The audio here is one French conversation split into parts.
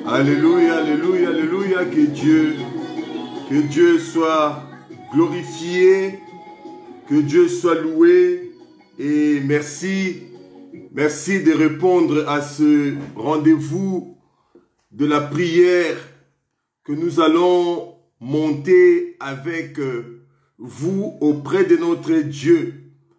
Alléluia, alléluia, alléluia, que Dieu soit glorifié, que Dieu soit loué. Et merci de répondre à ce rendez-vous de la prière que nous allons monter avec vous auprès de notre Dieu.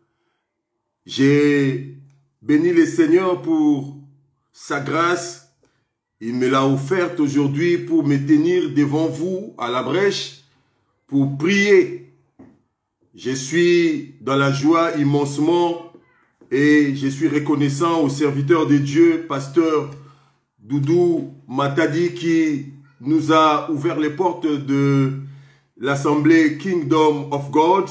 J'ai béni le Seigneur pour sa grâce. Il me l'a offerte aujourd'hui pour me tenir devant vous à la brèche, pour prier. Je suis dans la joie immensement et je suis reconnaissant au serviteur de Dieu, pasteur Doudou Matadi, qui nous a ouvert les portes de l'assemblée Kingdom of God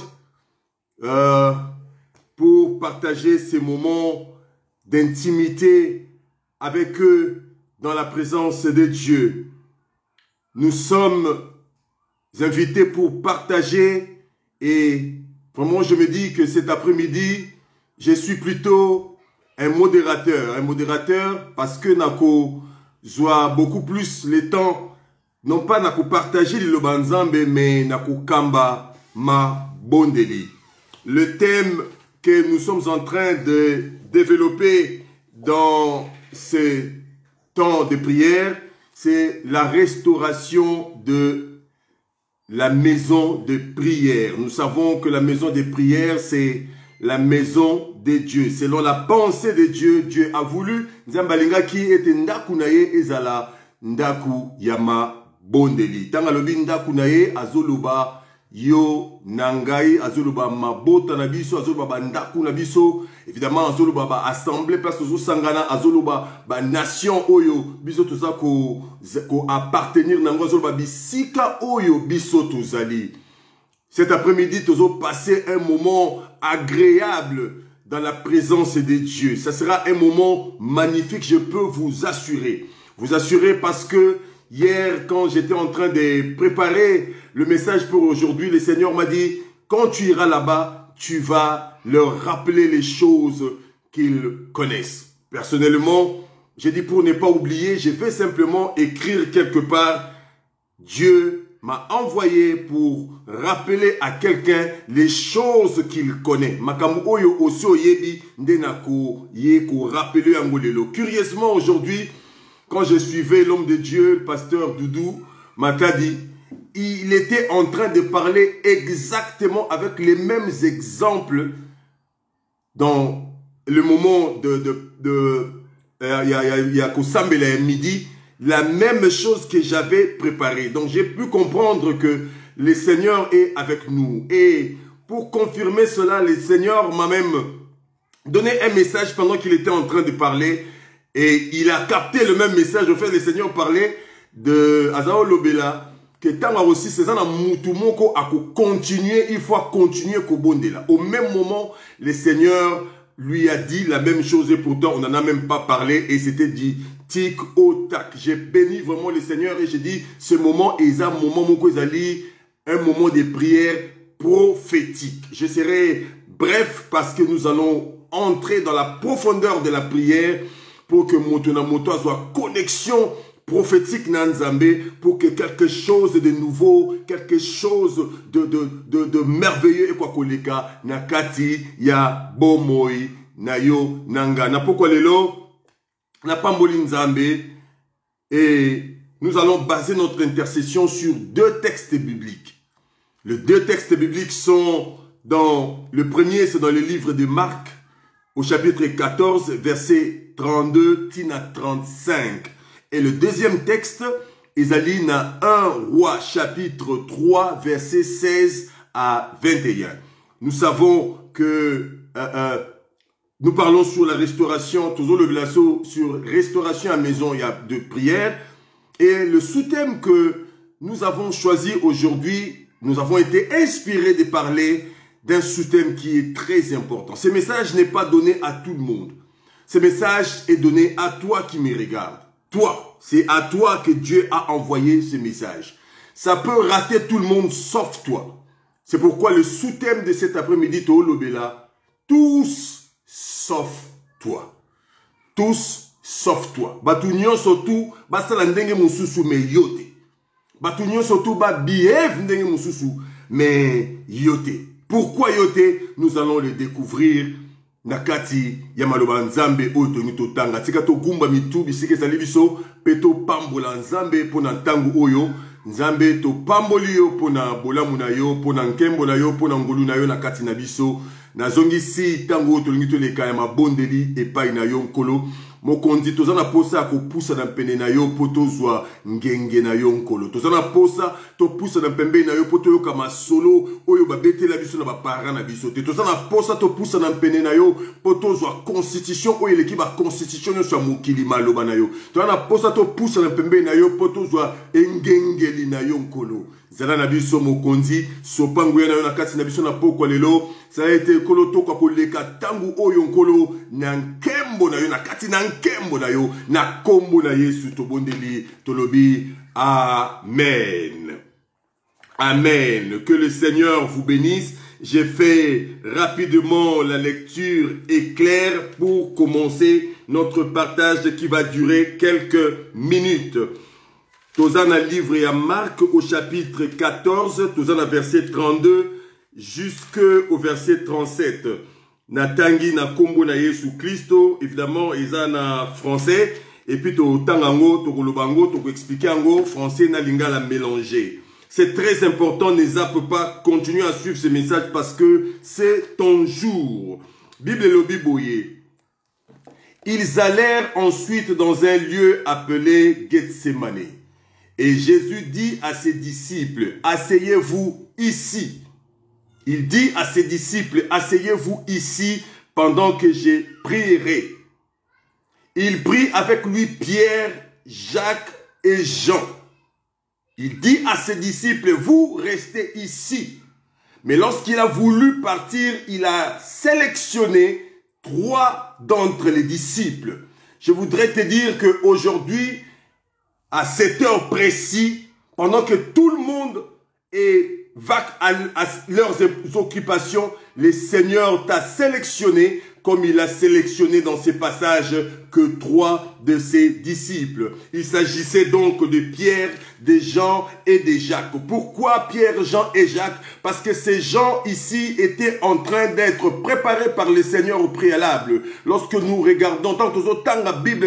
pour partager ces moments d'intimité avec eux dans la présence de Dieu. Nous sommes invités pour partager et vraiment je me dis que cet après-midi, je suis plutôt un modérateur parce que nako joa beaucoup plus le temps, non pas nako partager le banzambe, mais nako kamba ma bondeli. Le thème que nous sommes en train de développer dans ce temps de prière, c'est la restauration de la maison de prière. Nous savons que la maison de prière, c'est la maison de Dieu. Selon la pensée de Dieu, Dieu a voulu Nzambalinga ki ete ndaku na ye ezala ndaku yama bondeli. Tanga lobi ndaku na ye azoluba yo nangai, azoluba mabota na biso, azoluba bandaku na biso, évidemment azoluba ba assemblée parce que sangana azoluba ba nation oyo biso toza ko appartenir nango, azoluba bisika oyo biso tozali. Cet après-midi tozo passer un moment agréable dans la présence de Dieu. Ça sera un moment magnifique, je peux vous assurer. Vous assurer parce que hier, quand j'étais en train de préparer le message pour aujourd'hui, le Seigneur m'a dit, quand tu iras là-bas, tu vas leur rappeler les choses qu'ils connaissent. Personnellement, j'ai dit pour ne pas oublier, j'ai fait simplement écrire quelque part, Dieu m'a envoyé pour rappeler à quelqu'un les choses qu'il connaît. Curieusement, aujourd'hui, quand je suivais l'homme de Dieu, le pasteur Doudou Matadi, il était en train de parler exactement avec les mêmes exemples dans le moment il y a Kosambela midi, la même chose que j'avais préparée. Donc j'ai pu comprendre que le Seigneur est avec nous. Et pour confirmer cela, le Seigneur m'a même donné un message pendant qu'il était en train de parler. Et il a capté le même message. En fait, le Seigneur parlait de Azao Lobela, que tant aussi, c'est ça, continuer, il faut continuer Kobondela. Au même moment, le Seigneur lui a dit la même chose et pourtant, on n'en a même pas parlé et c'était dit tic au tac. J'ai béni vraiment le Seigneur et j'ai dit, ce moment est un moment, un moment de prière prophétique. Je serai bref parce que nous allons entrer dans la profondeur de la prière pour que Moto soit connexion prophétique Nanzambe, pour que quelque chose de nouveau, quelque chose de merveilleux et quoi koleka nakati ya bomoi na yo nanga na poko lelo na pamboli Nzambe. Et nous allons baser notre intercession sur deux textes bibliques. Les deux textes bibliques sont dans le premier, c'est dans le livre de Marc au chapitre 14 verset 32 tina 35. Et le deuxième texte, Isaïe na 1 Roi chapitre 3 verset 16 à 21. Nous savons que nous parlons sur la restauration, toujours le glaçon, sur restauration à maison, il y a de prière. Et le sous-thème que nous avons choisi aujourd'hui, nous avons été inspirés de parler d'un sous-thème qui est très important. Ce message n'est pas donné à tout le monde. Ce message est donné à toi qui me regarde. Toi, c'est à toi que Dieu a envoyé ce message. Ça peut rater tout le monde sauf toi. C'est pourquoi le sous-thème de cet après-midi, tous sauf toi. Tous sauf toi. Batunion surtout, basala ndenge mususu me yote. Batunion surtout, ba behave ndenge mususu me yote. Pourquoi yote? Nous allons le découvrir. Nakati ya maloba nzambe oyo toni totanga. Tika to gumba mitu bisike zali biso peto pambola nzambe pona ntangu oyo. Nzambe to pamboli yo pona bolamu na yo, pona nkembo na yo, pona ngolu na yo nakati na biso. Nazongi si tango tolingi to leka ya mabondeli epai na yo nkolo. Mokonzi tozana posa kopusa na pene na yo poto zwa ngenge na yo nkolo. Tozana posa to pusa na pembe na yo poto yo kama solo oyo babete la biso na bapara na biso. Tozana posa to pusa na pene na yo poto zwa constitution oyo leki ba constitution yo mokili maloba na yo. Tozana posa to pusa na pembe na yo poto zwa engengeli na yo nkolo. Zala na biso mokonzi sopangu ya na yo na kati na biso na poko lelo. Ça a été kolo toka koleka tangu oyo nkolo na nkembo na yo na kati na nkembo na yo na kombo na Yesu tobondeli tolobi amen. Amen. Que le Seigneur vous bénisse. J'ai fait rapidement la lecture éclair pour commencer notre partage qui va durer quelques minutes. Tozana livre à Marc au chapitre 14, Tozana verset 32 jusqu'au verset 37. Natangi na kombo na Yesu Christo, évidemment, ils en français, et puis to tangango, to kolobango, to expliquer ango, français na lingala mélangé. C'est très important, ne zappe pas, continue à suivre ce message parce que c'est ton jour. Bible le Biboye. Ils allèrent ensuite dans un lieu appelé Gethsemane. Et Jésus dit à ses disciples, asseyez-vous ici. Il dit à ses disciples, asseyez-vous ici pendant que je prierai. Il prie avec lui Pierre, Jacques et Jean. Il dit à ses disciples, vous restez ici. Mais lorsqu'il a voulu partir, il a sélectionné 3 d'entre les disciples. Je voudrais te dire qu'aujourd'hui, à cette heure précise, pendant que tout le monde va à leurs occupations, le Seigneur t'a sélectionné comme il a sélectionné dans ces passages que 3 de ses disciples. Il s'agissait donc de Pierre, de Jean et de Jacques. Pourquoi Pierre, Jean et Jacques? Parce que ces gens ici étaient en train d'être préparés par le Seigneur au préalable. Lorsque nous regardons, tant que la Bible,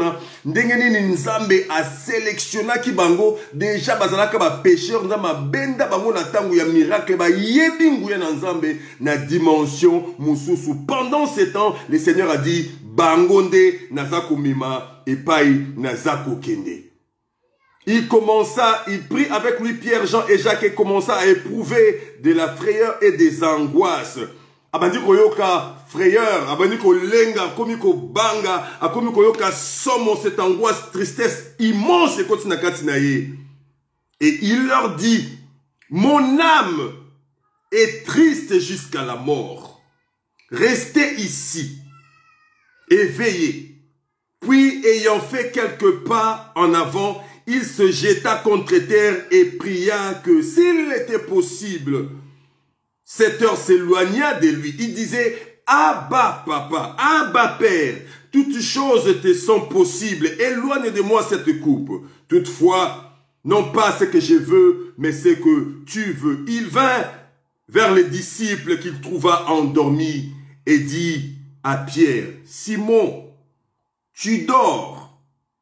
Nzambe a sélectionné qui bango, déjà bazalaka ba pécheur, nzamba benda bango na tangu ya miracle, ba yebingu ya Nzambe na dimension mususu. Pendant ce temps, le Seigneur a dit, bangonde nazako mima epai nazako kende. Il prit avec lui Pierre, Jean et Jacques et commença à éprouver de la frayeur et des angoisses. Abandi koyoka frayeur, abandi ko lenga, komi ko banga, akomi koyoka somo, cette angoisse, tristesse immense et continue katinaye. Et il leur dit, mon âme est triste jusqu'à la mort. Restez ici et veillez. Puis, ayant fait quelques pas en avant, il se jeta contre terre et pria que s'il était possible, cette heure s'éloigna de lui. Il disait, Abba papa, Abba père, toutes choses te sont possibles, éloigne de moi cette coupe. Toutefois, non pas ce que je veux, mais ce que tu veux. Il vint vers les disciples qu'il trouva endormis et dit à Pierre, Simon, tu dors.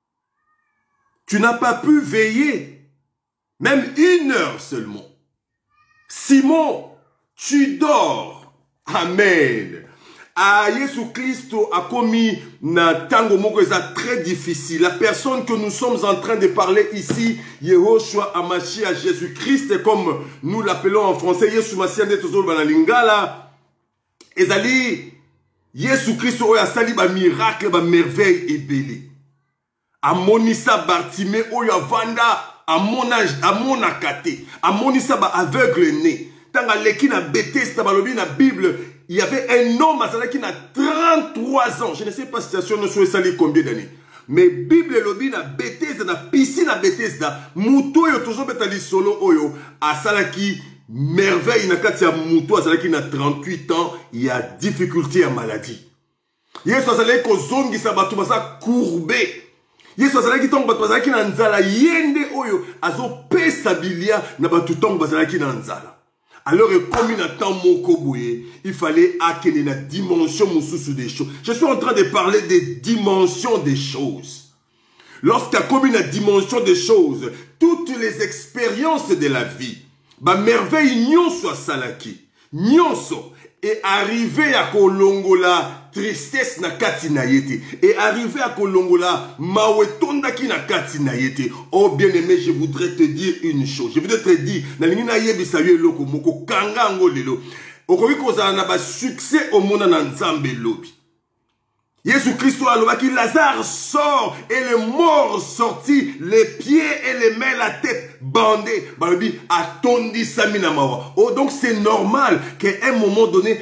Tu n'as pas pu veiller, même 1 heure seulement. Simon, tu dors. Amen. Ah, Jésus Christ a commis na tango moko très difficile. La personne que nous sommes en train de parler ici, Yehoshua Amashia, Jésus-Christ, comme nous l'appelons en français, Yesu Masia Netozo Banalingala, ezali Yesu Christ oya sali ba miracle, ba merveille et belé. Amonisa Bartimée oya vanda amona kate, amonisa ba aveugle né. Tanga leki na Bethesda balobi na Bible, il y avait un homme qui a 33 ans. Je ne sais pas si situation ne soit sali combien d'années. Mais Bible lobi na Bethesda na piscine na Bethesda, muto yo tozo betali solo oyo asalaki merveille na kati ya muto asalaki na 38 ans, il y a difficulté à maladie. Yesu azalaki kozongisa bato baza courbe. Yesu azalaki tongo bato bazalaki na nzala yende oyo azopesa bilia na bato tongo bazalaki na nzala. Alors comme il attend mon koboye, il fallait akene la dimension mosusu des choses. Je suis en train de parler des dimensions des choses. Lorsqu'il y a comme une dimension des choses, toutes les expériences de la vie, ba merveille nyonso salaki, nyonso et arrivé à kolongola tristesse na kati na yete et arrivé à kolongola mawetonda ki na kati na yete. Oh bien-aimé, je voudrais te dire une chose. Je voudrais te dire na lingina yebisa yo eloko moko kanga ngo lelo. Okoki kozala na ba succès au monde na nzambe lobi. Jésus Christ alobaki Lazare sort et le mort sorti, les pieds et les mains, la tête bandée. Balobi atondi samina mawa. Oh donc c'est normal qu'à un moment donné,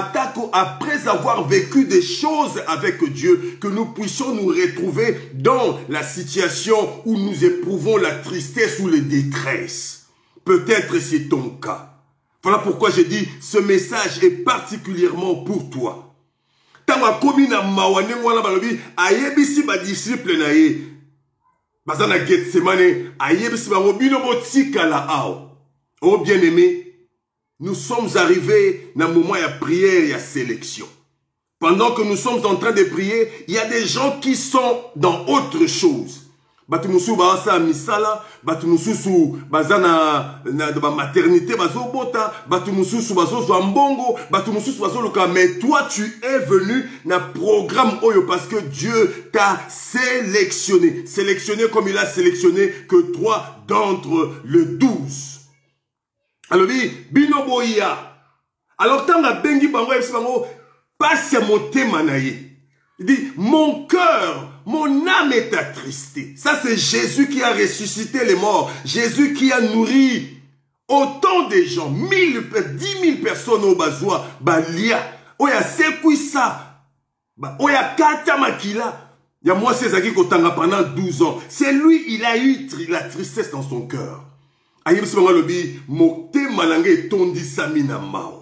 après avoir vécu des choses avec Dieu, que nous puissions nous retrouver dans la situation où nous éprouvons la tristesse ou la détresse. Peut-être c'est ton cas. Voilà pourquoi je dis ce message est particulièrement pour toi. Tanga komi na mawane wana balobi ayebisi ba disciple na ye bazana Getsemane ayebisi bango bino botika la ao. Oh bien-aimé, nous sommes arrivés dans un moment de prière et de sélection. Pendant que nous sommes en train de prier, il y a des gens qui sont dans autre chose. Batumusu baasa misala, batumusu bazana na maternité bazobota, batumusu bazo mbongo, batumusu bazo luka. Mais toi tu es venu na programme oyo parce que Dieu t'a sélectionné. Sélectionné comme il a sélectionné que 3 d'entre les 12. Alors oui, binoboya. Alors tant la bengi bango bango passe mon thème naye. Il dit mon cœur, mon âme est attristée. Ça c'est Jésus qui a ressuscité les morts. Jésus qui a nourri autant de gens, 10 000 personnes au bazoua, balia. Oya sekuisa, oya kata makila. Il y a moi c'est qui kotanga pendant 12 ans. C'est lui, il a eu la tristesse dans son cœur. Ayib si lobi mokte malangé tondi samina mao.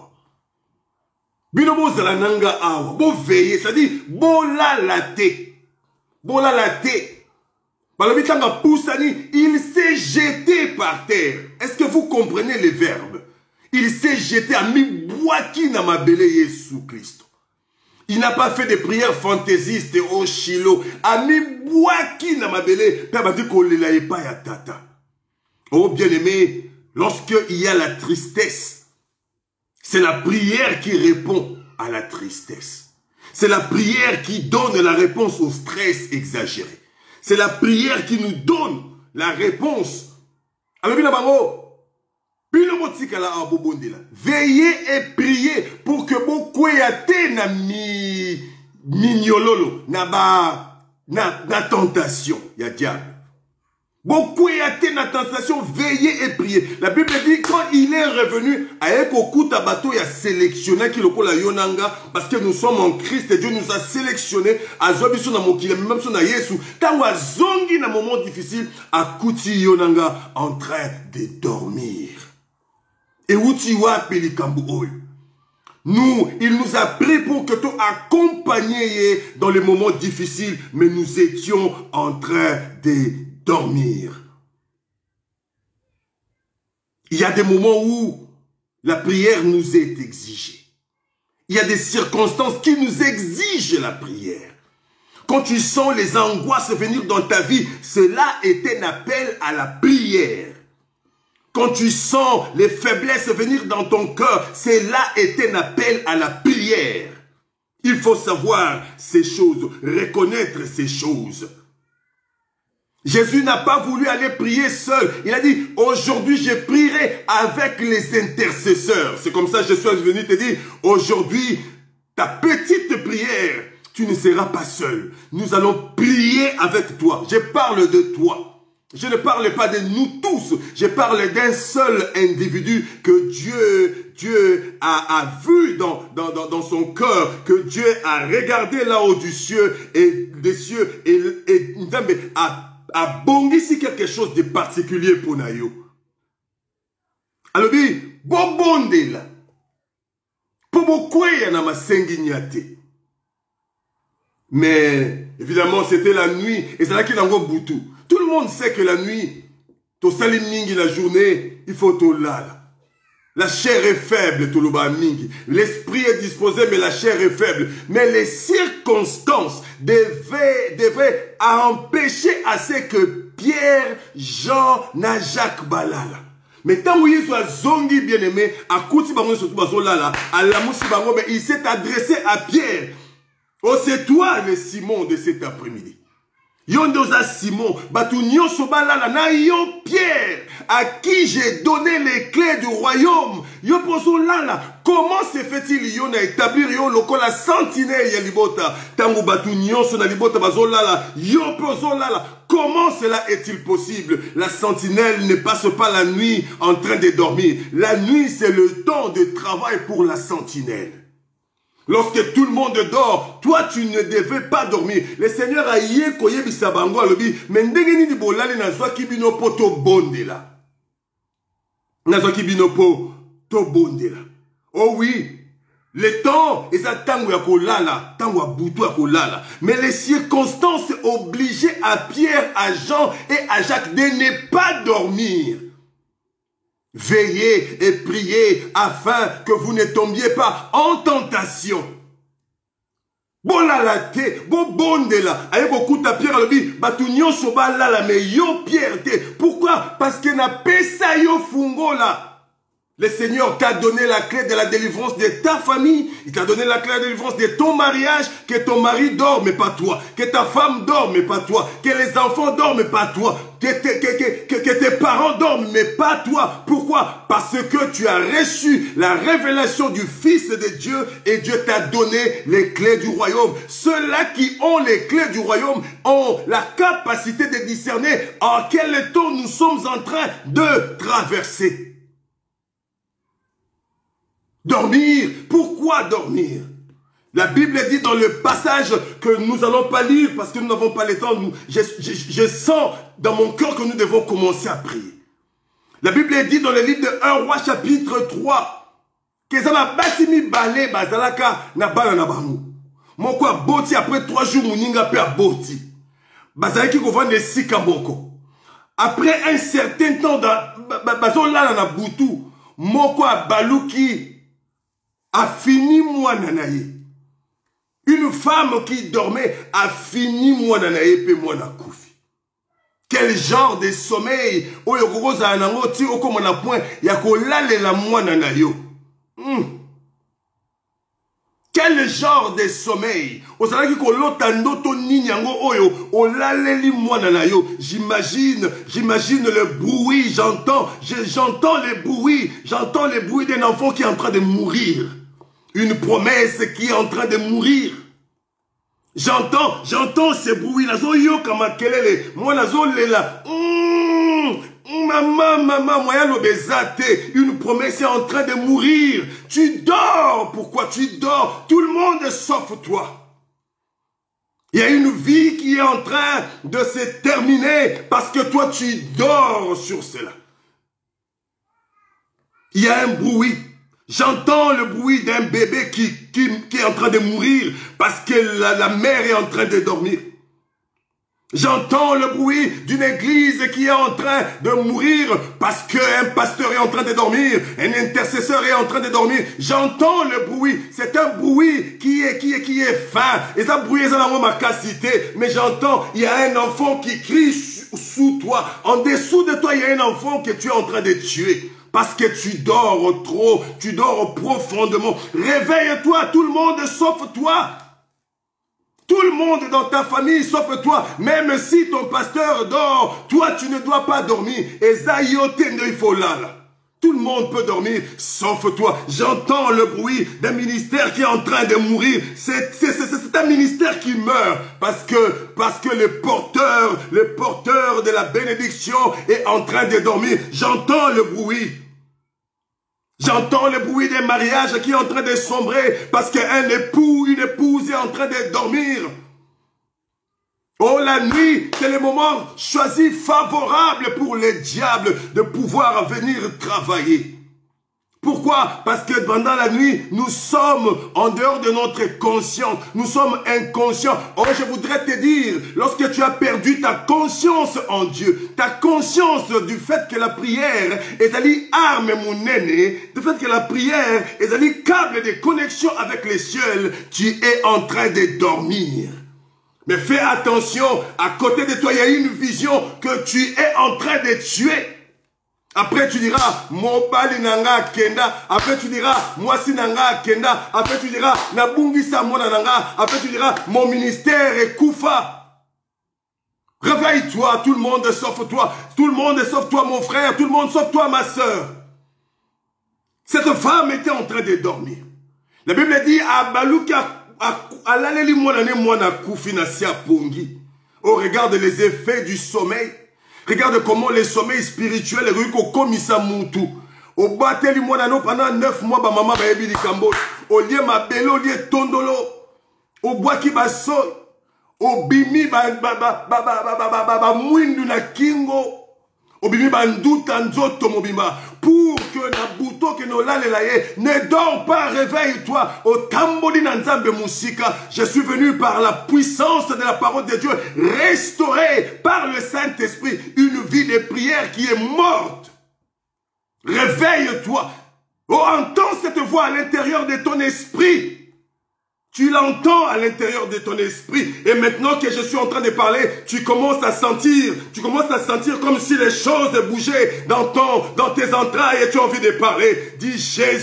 Bino bo zala nanga awa, bo veiller, c'est-à-dire bo la laté. Bo la laté. Balobi tanga poussani, il s'est jeté par terre. Est-ce que vous comprenez les verbes? Il s'est jeté à mi boaki na mabele Jésus Christ. Il n'a pas fait de prières fantaisistes au Shiloh. A mi boaki na mabele, pe ba di ko lela e pa ya tata. Oh bien-aimé, lorsqu'il y a la tristesse, c'est la prière qui répond à la tristesse. C'est la prière qui donne la réponse au stress exagéré. C'est la prière qui nous donne la réponse. Alors, veillez et priez pour que beaucoup yate na mignololo, na tentation, ya diable. Beaucoup y a été dans la tentation, veillez et priez. La Bible dit quand il est revenu, avec beaucoup de bateaux, il a sélectionné qui le la yonanga parce que nous sommes en Christ et Dieu nous a sélectionné à Zobiso na mokile même son na Yesu. Tawa zongi na moment difficile à kuti yonanga en train de dormir. Et uti wa pelikambu oy. Nous, il nous a pris pour que tu accompagnes dans les moments difficiles, mais nous étions en train de dormir. Il y a des moments où la prière nous est exigée. Il y a des circonstances qui nous exigent la prière. Quand tu sens les angoisses venir dans ta vie, cela est un appel à la prière. Quand tu sens les faiblesses venir dans ton cœur, cela est un appel à la prière. Il faut savoir ces choses, reconnaître ces choses. Jésus n'a pas voulu aller prier seul. Il a dit, aujourd'hui je prierai avec les intercesseurs. C'est comme ça que je suis venu te dire, aujourd'hui, ta petite prière, tu ne seras pas seul. Nous allons prier avec toi. Je parle de toi. Je ne parle pas de nous tous. Je parle d'un seul individu que Dieu a vu dans son cœur, que Dieu a regardé là-haut du ciel et des cieux et a bongisi quelque chose de particulier pour Nayo. Alors, bon bonde là. Pour beaucoup, il y a ma sengignate. Mais, évidemment, c'était la nuit. Et c'est là qu'il y a un boutou. Tout le monde sait que la nuit, to sali mingi la journée, il faut to lala. La chair est faible, toloba mingi. L'esprit est disposé, mais la chair est faible. Mais les circonstances devaient empêcher à ce que Pierre, Jean, na Jacques balala. Mais tant que il soit zongi bien-aimé, à Kouti Bango surtout Bazolala, à la Moussi Bango, mais il s'est adressé à Pierre. Oh, c'est toi le Simon de cet après-midi. Yondoza Simon, Batunyo Sobalala, na yo Pierre, à qui j'ai donné les clés du royaume. Yo Pozolala, comment se fait-il yon a établir yo loko la sentinelle yalibota, tango Batunyo sonalibota bazolala, yo Pozolala. Comment cela est-il possible? La sentinelle ne passe pas la nuit en train de dormir. La nuit, c'est le temps de travail pour la sentinelle. Lorsque tout le monde dort, toi tu ne devais pas dormir. Le Seigneur a yé koye bisabango alobi, mais ndengeni di bolali na zwa kibino po to bondela. Na zwa kibino po to bondela. Oh oui, le temps est à tango ya kolala, tango ya butu ya kolala. Mais les circonstances obligeaient à Pierre, à Jean et à Jacques de ne pas dormir. Veillez et priez afin que vous ne tombiez pas en tentation. Bolala te, bo bondela. Aye bokuta Pierre alobi, batunyo soba lala me yo Pierre te. Pourquoi? Parce que na pesa yo fungo la. Le Seigneur t'a donné la clé de la délivrance de ta famille. Il t'a donné la clé de la délivrance de ton mariage. Que ton mari dort, mais pas toi. Que ta femme dort, mais pas toi. Que les enfants dorment, mais pas toi. Que tes parents dorment, mais pas toi. Pourquoi? Parce que tu as reçu la révélation du Fils de Dieu et Dieu t'a donné les clés du royaume. Ceux-là qui ont les clés du royaume ont la capacité de discerner en quel temps nous sommes en train de traverser. Dormir. Pourquoi dormir? La Bible dit dans le passage que nous n'allons pas lire parce que nous n'avons pas le temps. Je sens dans mon cœur que nous devons commencer à prier. La Bible dit dans le livre de 1 Roi chapitre 3 que ça va basimi balé bazalaka na bala na bango. Moko a boti après 3 jours muninga pe a boti. Bazalaki ko vendre sika moko. Après un certain temps bazola na butu, moko a baluki a fini moi nanaye. Une femme qui dormait a fini moi nanaye pe moi na koufi. Quel genre de sommeil oyo kokoza anango ti okomona point ya kolalela moi nanayo. Quel genre de sommeil? Ozalaki kolota ndoto nini yango oyo olaleli moi nanayo. J'imagine le bruit, j'entends le bruit d'un enfant qui est en train de mourir. Une promesse qui est en train de mourir. J'entends ce bruit. Nazo yo kama kelele. Moi nazo lela. Maman, moyen l'obésité. Une promesse est en train de mourir. Tu dors. Pourquoi tu dors? Tout le monde sauf toi. Il y a une vie qui est en train de se terminer parce que toi tu dors sur cela. Il y a un bruit. J'entends le bruit d'un bébé qui est en train de mourir parce que la mère est en train de dormir. J'entends le bruit d'une église qui est en train de mourir parce qu'un pasteur est en train de dormir, un intercesseur est en train de dormir. J'entends le bruit. C'est un bruit qui est fin. Et ça bruit est dans ma capacité. Mais j'entends, il y a un enfant qui crie sous toi. En dessous de toi, il y a un enfant que tu es en train de tuer. Parce que tu dors trop, tu dors profondément. Réveille-toi, tout le monde sauf toi. Tout le monde dans ta famille sauf toi. Même si ton pasteur dort, toi tu ne dois pas dormir. Et zayote il faut là. Tout le monde peut dormir sauf toi. J'entends le bruit d'un ministère qui est en train de mourir. C'est un ministère qui meurt parce que le porteur de la bénédiction est en train de dormir. J'entends le bruit. J'entends le bruit des mariages qui est en train de sombrer parce qu'un époux, une épouse est en train de dormir. Oh, la nuit, c'est le moment choisi favorable pour les diables de pouvoir venir travailler. Pourquoi? Parce que pendant la nuit, nous sommes en dehors de notre conscience. Nous sommes inconscients. Or, je voudrais te dire, lorsque tu as perdu ta conscience en Dieu, ta conscience du fait que la prière est allée arme mon aîné, du fait que la prière est allée câble de connexion avec les cieux, tu es en train de dormir. Mais fais attention, à côté de toi, il y a une vision que tu es en train de tuer. Après tu diras, mon bali nanga kenda. Après tu diras, moi si nanga kenda. Après tu diras, nabungi sa mona nanga. Après tu diras, mon ministère est koufa. Réveille-toi, tout le monde sauf toi. Tout le monde sauf toi, mon frère. Tout le monde sauf toi, ma soeur. Cette femme était en train de dormir. La Bible dit, au regard des effets du sommeil. Regarde comment les sommeils spirituels comme ça moutou. Au bateli monano pendant 9 mois, maman va ebi likambo. Au lieu ma belo, au lieu tondolo. Au bois qui basso. Au bimi mouindu na kingo. Au bimi nduta nzoto mobimba. Pour que na bouto que no lale laye. Ne dors pas, réveille-toi. Au tamboli nanzambe musika. Je suis venu par la puissance de la parole de Dieu. Restaurer par le Saint-Esprit une vie de prière qui est morte. Réveille-toi. Oh, entends cette voix à l'intérieur de ton esprit. Tu l'entends à l'intérieur de ton esprit. Et maintenant que je suis en train de parler, tu commences à sentir comme si les choses bougeaient dans tes entrailles et tu as envie de parler. Dis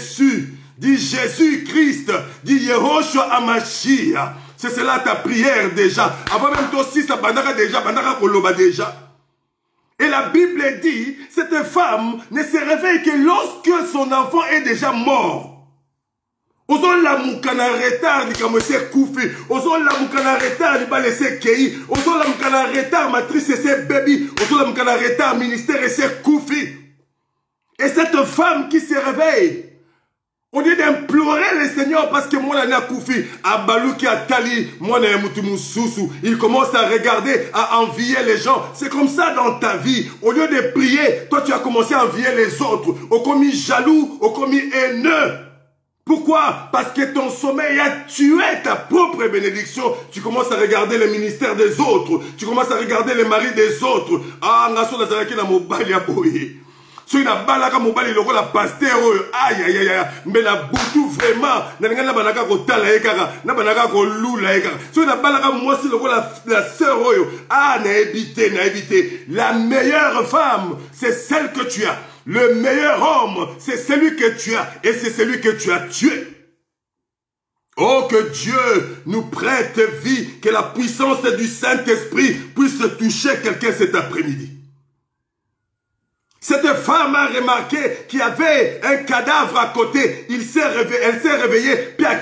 Jésus-Christ, dis Yehoshua Amashia. C'est cela ta prière déjà. Avant même toi aussi, ça bandara déjà, bandara koloba déjà. Et la Bible dit, cette femme ne se réveille que lorsque son enfant est déjà mort. Ozo la mukana retard ni kamose koufi. Ozo la mukana retard ni ba laisser kei. Ozo la mukana retard matrice c'est baby. Ozo la mukana retard ministère et c'est koufi. Et cette femme qui se réveille, au lieu d'implorer le Seigneur parce que moi n'a koufi, abaluki atali, moi n'a mutumu sousou. Il commence à regarder, à envier les gens. C'est comme ça dans ta vie. Au lieu de prier, toi tu as commencé à envier les autres. Au commis jaloux, au commis haineux. Pourquoi? Parce que ton sommeil a tué ta propre bénédiction. Tu commences à regarder le ministère des autres. Tu commences à regarder les maris des autres. Ah, naso nazalaki na mobali ya boye. Soki na balaka mobali loko la pasteur oyo. Aïe aïe aïe. Mais na butu vraiment. Na nga na banaka ko tala ekaka. Na banaka ko lula ekaka. Soki na balaka mwasi loko la sœur oyo. Ah, na évité. La meilleure femme, c'est celle que tu as. Le meilleur homme, c'est celui que tu as et c'est celui que tu as tué. Oh, que Dieu nous prête vie, que la puissance du Saint-Esprit puisse toucher quelqu'un cet après-midi. Cette femme a remarqué qu'il y avait un cadavre à côté. Elle s'est réveillée.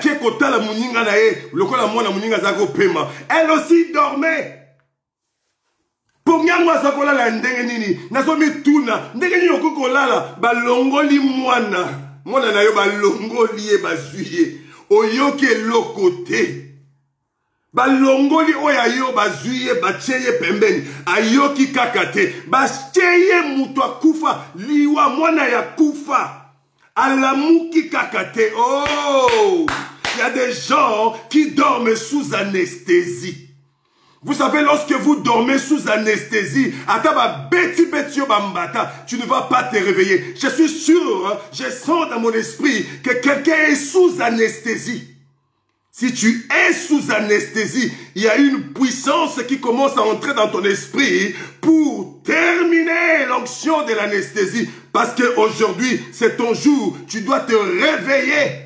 Elle aussi dormait. Pour moi, ça kola la ndenge nini. Nasomi tuna. Ndenge nini okokolala. Balongoli mwana. Mwana na yo balongoli e bazuye. Oyoke lokote. Balongoli oya yo bazuye bacheye pembeni. Ayoki kakate. Bacheye mutu akufa. Liwa mwana ya kufa. Alamuki kakate. Oh! Il y a des gens qui dorment sous anesthésie. Vous savez, lorsque vous dormez sous anesthésie, tu ne vas pas te réveiller. Je suis sûr, je sens dans mon esprit que quelqu'un est sous anesthésie. Si tu es sous anesthésie, il y a une puissance qui commence à entrer dans ton esprit pour terminer l'onction de l'anesthésie. Parce qu'aujourd'hui, c'est ton jour, tu dois te réveiller.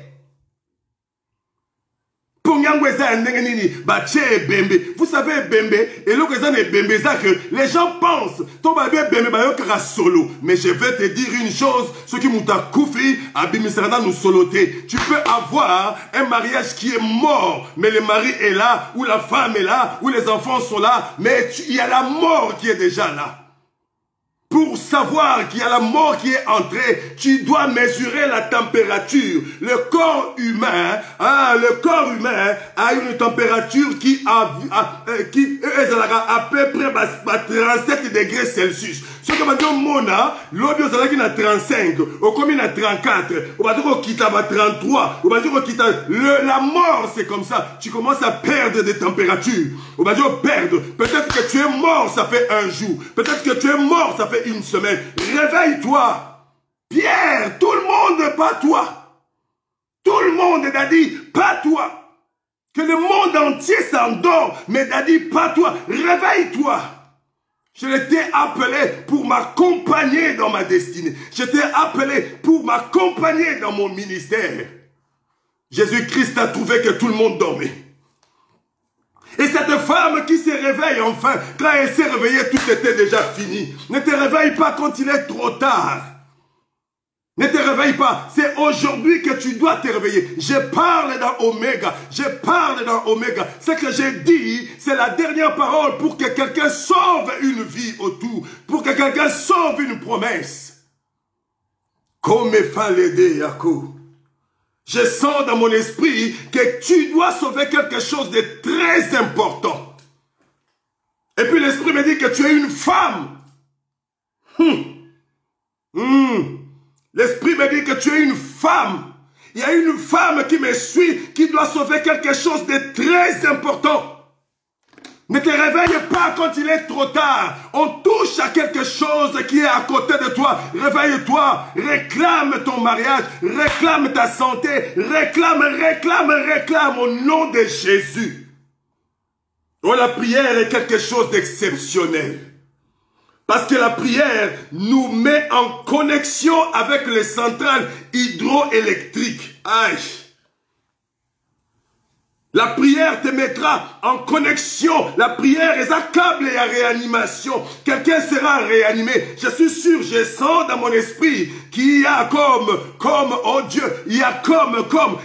Vous savez, Bembe, et que les gens pensent, mais je vais te dire une chose, ce qui m'a koufi, nous soloté. Tu peux avoir un mariage qui est mort, mais le mari est là, ou la femme est là, ou les enfants sont là, mais il y a la mort qui est déjà là. Pour savoir qu'il y a la mort qui est entrée, tu dois mesurer la température. Le corps humain a une température qui est à peu près 37 degrés Celsius. Ce que maintenant mona, l'audio ça qui na 35, au combien na 34, au va dire quitte à 33, au va dire quitte la mort c'est comme ça, tu commences à perdre des températures. Au va dire perdre, peut-être que tu es mort ça fait un jour, peut-être que tu es mort ça fait une semaine. Réveille-toi. Pierre, tout le monde pas toi. Tout le monde a dit pas toi. Que le monde entier s'endort, mais Daddy, pas toi, réveille-toi. Je t'ai appelé pour m'accompagner dans ma destinée. Je t'ai appelé pour m'accompagner dans mon ministère. Jésus-Christ a trouvé que tout le monde dormait. Et cette femme qui se réveille enfin, quand elle s'est réveillée, tout était déjà fini. Ne te réveille pas quand il est trop tard. Ne te réveille pas, c'est aujourd'hui que tu dois te réveiller. Je parle dans Oméga, je parle dans Oméga. Ce que j'ai dit, c'est la dernière parole pour que quelqu'un sauve une vie autour, pour que quelqu'un sauve une promesse. Comme fallait Yako. Je sens dans mon esprit que tu dois sauver quelque chose de très important. Et puis l'esprit me dit que tu es une femme. L'esprit me dit que tu es une femme. Il y a une femme qui me suit, qui doit sauver quelque chose de très important. Ne te réveille pas quand il est trop tard. On touche à quelque chose qui est à côté de toi. Réveille-toi. Réclame ton mariage. Réclame ta santé. Réclame au nom de Jésus. Oh, la prière est quelque chose d'exceptionnel. Parce que la prière nous met en connexion avec les centrales hydroélectriques. Aïe. La prière te mettra en connexion. La prière est un câble et à réanimation. Quelqu'un sera réanimé. Je suis sûr, je sens dans mon esprit qu'il y a comme, oh Dieu, il y a comme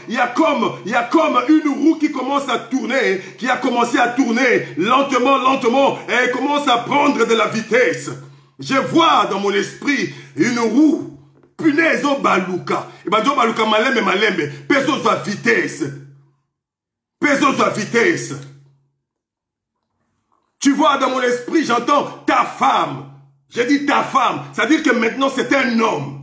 une roue qui commence à tourner, qui a commencé à tourner lentement, et elle commence à prendre de la vitesse. Je vois dans mon esprit une roue, punaise au baluka. Et ben, baluka malembe, peso à vitesse. Peso à vitesse. Tu vois dans mon esprit, j'entends ta femme. J'ai dit ta femme. Ça veut dire que maintenant c'est un homme.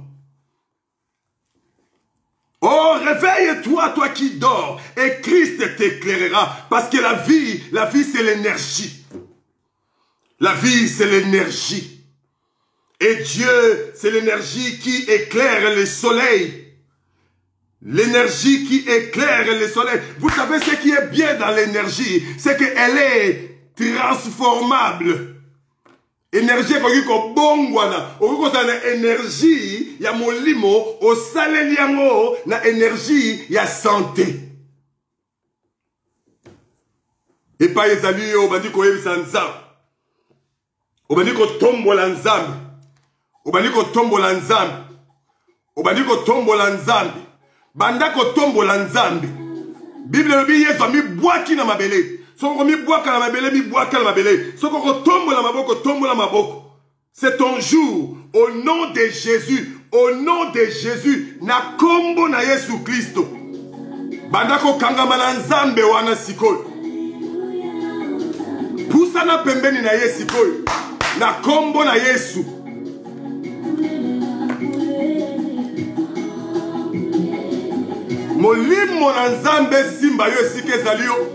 Oh, réveille-toi, toi qui dors. Et Christ t'éclairera. Parce que la vie c'est l'énergie. La vie c'est l'énergie. Et Dieu, c'est l'énergie qui éclaire le soleil. L'énergie qui éclaire le soleil. Vous savez ce qui est bien dans l'énergie, c'est qu'elle est transformable. Énergie ko bongwana, ko na énergie ya molimo o saleli yango na énergie ya santé. Et pas ezali obandi ko yebisa nzambe. Obandi ko tombola nzambe. Obandi ko tombola nzambe. Obandi ko tombola nzambe. Banda ko tombola nzambe. Bible lobi Yesu mi bwaki na mabele. Soko mi bwaka na mabele, mi bwaka na mabele. Soko ko tombola maboko, tombola maboko. C'est ton jour. Au nom de Jésus. Au nom de Jésus. Na kombo na Yesu Christo. Banda ko kangama na nzambe wana sikoyo. Pusa na pembeni na Yesu sikoyo. Na kombo na Yesu. Molimo na nzambe simba yo esika ezali yo.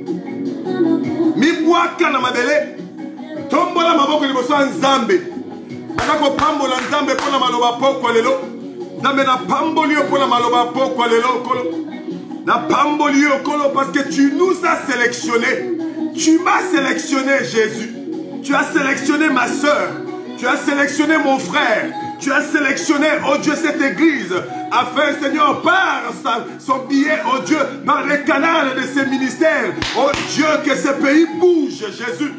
Mibwaka na mabele. Tombola maboko liboso ya nzambe. Anako pambola nzambe pona maloba pokwa lelo. Nzambe na pamboli yo pona maloba pokwa lelo kolo. Na pamboli yo kolo parce que tu nous as sélectionnés. Tu m'as sélectionné Jésus. Tu as sélectionné ma soeur. Tu as sélectionné mon frère. Tu as sélectionné, oh Dieu, cette église, afin, Seigneur, par son billet, oh Dieu, par les canaux de ces ministères, oh Dieu, que ce pays bouge, Jésus.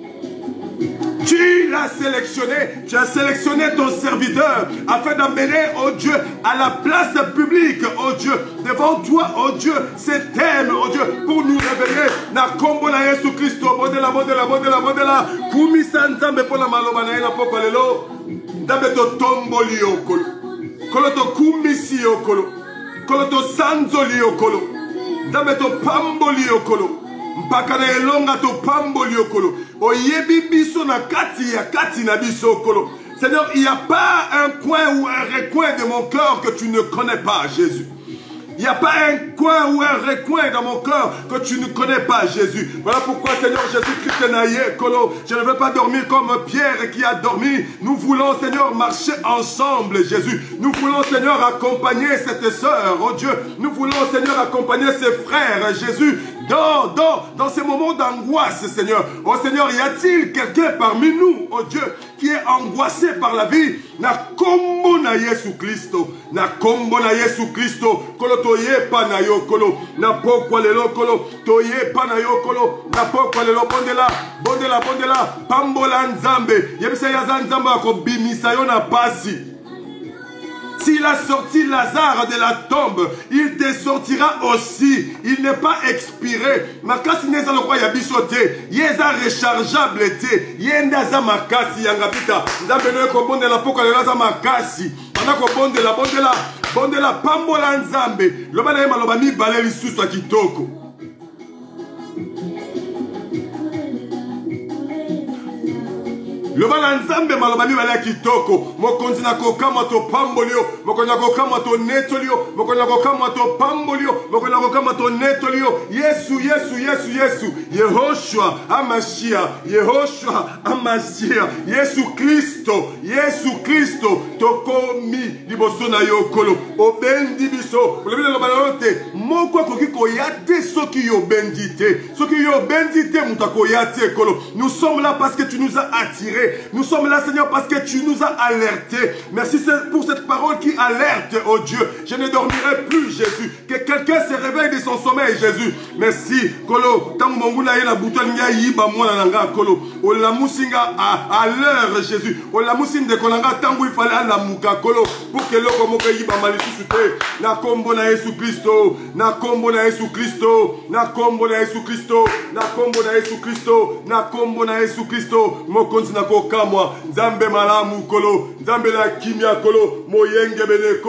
Tu l'as sélectionné, tu as sélectionné ton serviteur, afin d'amener, oh Dieu, à la place publique, oh Dieu, devant toi, oh Dieu, ces thèmes, oh Dieu, pour nous réveiller. Na kombo na Yesu Christo, modela, kumi sanzambe pour la maloba na ena poko lelo. Dabe to tomboli okolo. Kolo to kumisi okolo. Kolo to sanzoli okolo. Dabe to pamboli okolo. Mpaka na elonga to pamboli okolo. Oyebi biso na kati ya kati na biso okolo. Seigneur, il n'y a pas un coin ou un recoin de mon cœur que tu ne connais pas, Jésus. Il n'y a pas un coin ou un recoin dans mon cœur que tu ne connais pas, Jésus. Voilà pourquoi, Seigneur Jésus-Christ, je ne veux pas dormir comme Pierre qui a dormi. Nous voulons, Seigneur, marcher ensemble, Jésus. Nous voulons, Seigneur, accompagner cette sœur, oh Dieu. Nous voulons, Seigneur, accompagner ses frères, Jésus. Dans ces moments d'angoisse, Seigneur. Oh Seigneur, y a-t-il quelqu'un parmi nous, oh Dieu, qui est angoissé par la vie? Na kombo na Yesu Christo. Na kombo na Yesu Christo. Kolo toye pa na yo kolo. Na pokwa lelo kolo. Toye pa na yo kolo. Na pokwa lelo bondela. Bondela, bondela. Pambola nzambe. Yebise yaza nzambe ako bimisa yo na pasi. S'il a sorti Lazare de la tombe, il te sortira aussi. Il n'est pas expiré. Makasi neza lo kwa yabisote. Yeza rechargeable te. Yenda za makasi yangapita. Nzambe no ekobonde la poka lela za makasi. Manako bonde la bondela pambola nzambe. Loba na yema loba mibale lisusu akitoko. Loba na nzambe maloba mibale kitoko. Mokonzi na kokama to pambolio. Mokonzi na kokama to netolio. Mokonzi na kokama to pambolio. Mokonzi na kokama to netolio. Yesu, Yesu, Yesu, Yesu. Yehoshua Amashia. Yehoshua Amashia. Yesu Kristo. Yesu Kristo. Tokomi liboso na yokolo. Obendi biso. Lobi na loba na yote. Moko koki koyate soki yo bendite. Soki yo bendite mutako yate kolo. Nous sommes là parce que tu nous as attirés. Nous sommes là, Seigneur, parce que tu nous as alertés. Merci pour cette parole qui alerte, oh Dieu. Je ne dormirai plus, Jésus. Que quelqu'un se réveille de son sommeil, Jésus. Merci. Kolo, tangu mongula yela bouton nya yiba mwana nanga kolo. Ola musinga à l'heure, Jésus. Ola musinde konanga tangu il fallait la muka kolo pour que loko moke yiba malisusu te. Na kombo na Yesu Kristo. Na kombo na Yesu Kristo. Na kombo na Yesu Kristo. Na kombo na Yesu Kristo. Na kombo na Yesu Kristo. Mokonzi na kokamwa nzambe malamu kolo nzambe la kimia kolo moyenge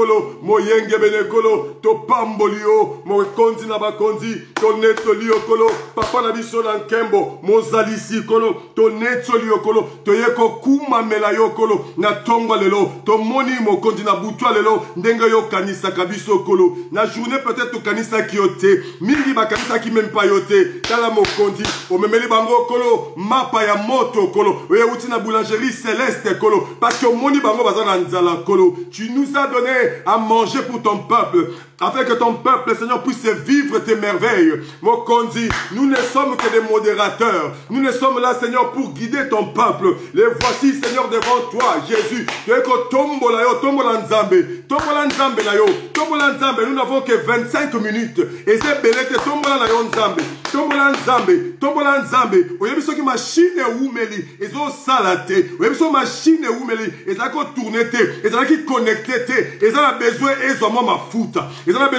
bene kolo to pambolio mokonzi na bakonzi to netolio kolo papa na biso na nkembo mozalisi kolo to netolio kolo to yeko kuma mela yo kolo na tongwa lelo to moni mokonzi na butwa lelo ndenge yo kanisa kabiso kolo na journée peut-être kanisa kiote mingi ba kanisa ki même pas yote tala mokonzi o memeli bango kolo mapa ya moto kolo oye uti na boulangerie céleste kolo parce que moni bango bazana nzala kolo tu nous as donné à manger pour ton peuple afin que ton peuple Seigneur puisse vivre tes merveilles. Mokonzi, nous ne sommes que des modérateurs. Nous ne sommes là Seigneur pour guider ton peuple. Les voici Seigneur devant toi Jésus. Tombola nzambe na yo. Tombola nzambe, nous n'avons que 25 minutes. Et c'est belete tombola na yo nzambe. Tombola nzambe. Oyebiso ki machine oumeli. Ezo salate. Oyebiso machine oumeli. Ezako tourner te. Ezaki connecter te. Ezala besoin ezo ma futa. Tu as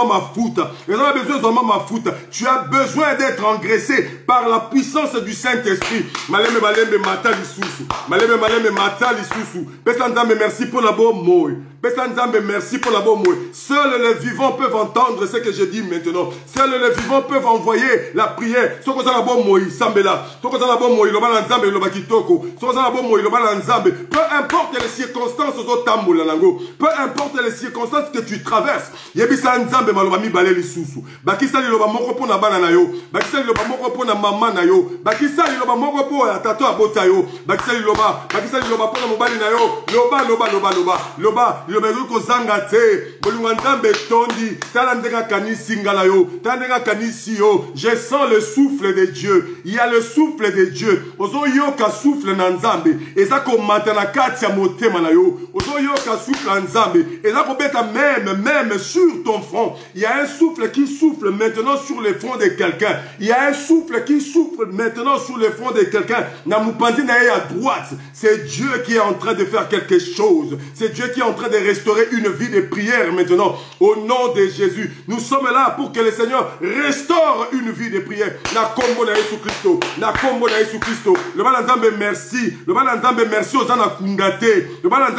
besoin d'être engraissé par la puissance du Saint-Esprit. Maleme mata lisusu. Maleme mata lisusu. Pesanzambe merci pour la bonne mot. Pesanzambe merci pour la bonne mot. Seuls les vivants peuvent entendre ce que je dis maintenant. Seuls les vivants peuvent envoyer la prière. Soko za la bonne mot sambela. Soko za la bonne mot loba na nzambe loba kitoko. Soko za la bonne mot loba na nzambe. Peu importe les circonstances ozotambola nango. Peu importe les circonstances que tu traverses. Yebisa nzambe maloba mibale lisusu. Bakisa liloba moko pona bana na yo. Bakisa liloba moko pona mama na yo. Bakisa liloba moko pona tato abota yo. Bakisa liloba pona mobali na yo. Loba yuko zanga te. Bolunga nzambe tondi. Tala ndenga kanisi ngala yo. Tala ndenga kanisi yo. Je sens le souffle de Dieu. Il y a le souffle de Dieu. Ozo yoka souffle na nzambe. Ezako matana kati ya motema na yo. Ozo yoka souffle na nzambe. Ezako beta même sur ton front. Il y a un souffle qui souffle maintenant sur le front de quelqu'un. Il y a un souffle qui souffle maintenant sur le front de quelqu'un. Namupandi na à droite. C'est Dieu qui est en train de faire quelque chose. C'est Dieu qui est en train de restaurer une vie de prière maintenant. Au nom de Jésus. Nous sommes là pour que le Seigneur restaure une vie de prière. Na kombo na Yesu Christo. Na kombo na Yesu Christo. Le balanzambe merci. Le balanzambe merci aux ana kundate. Le balanzambe merci.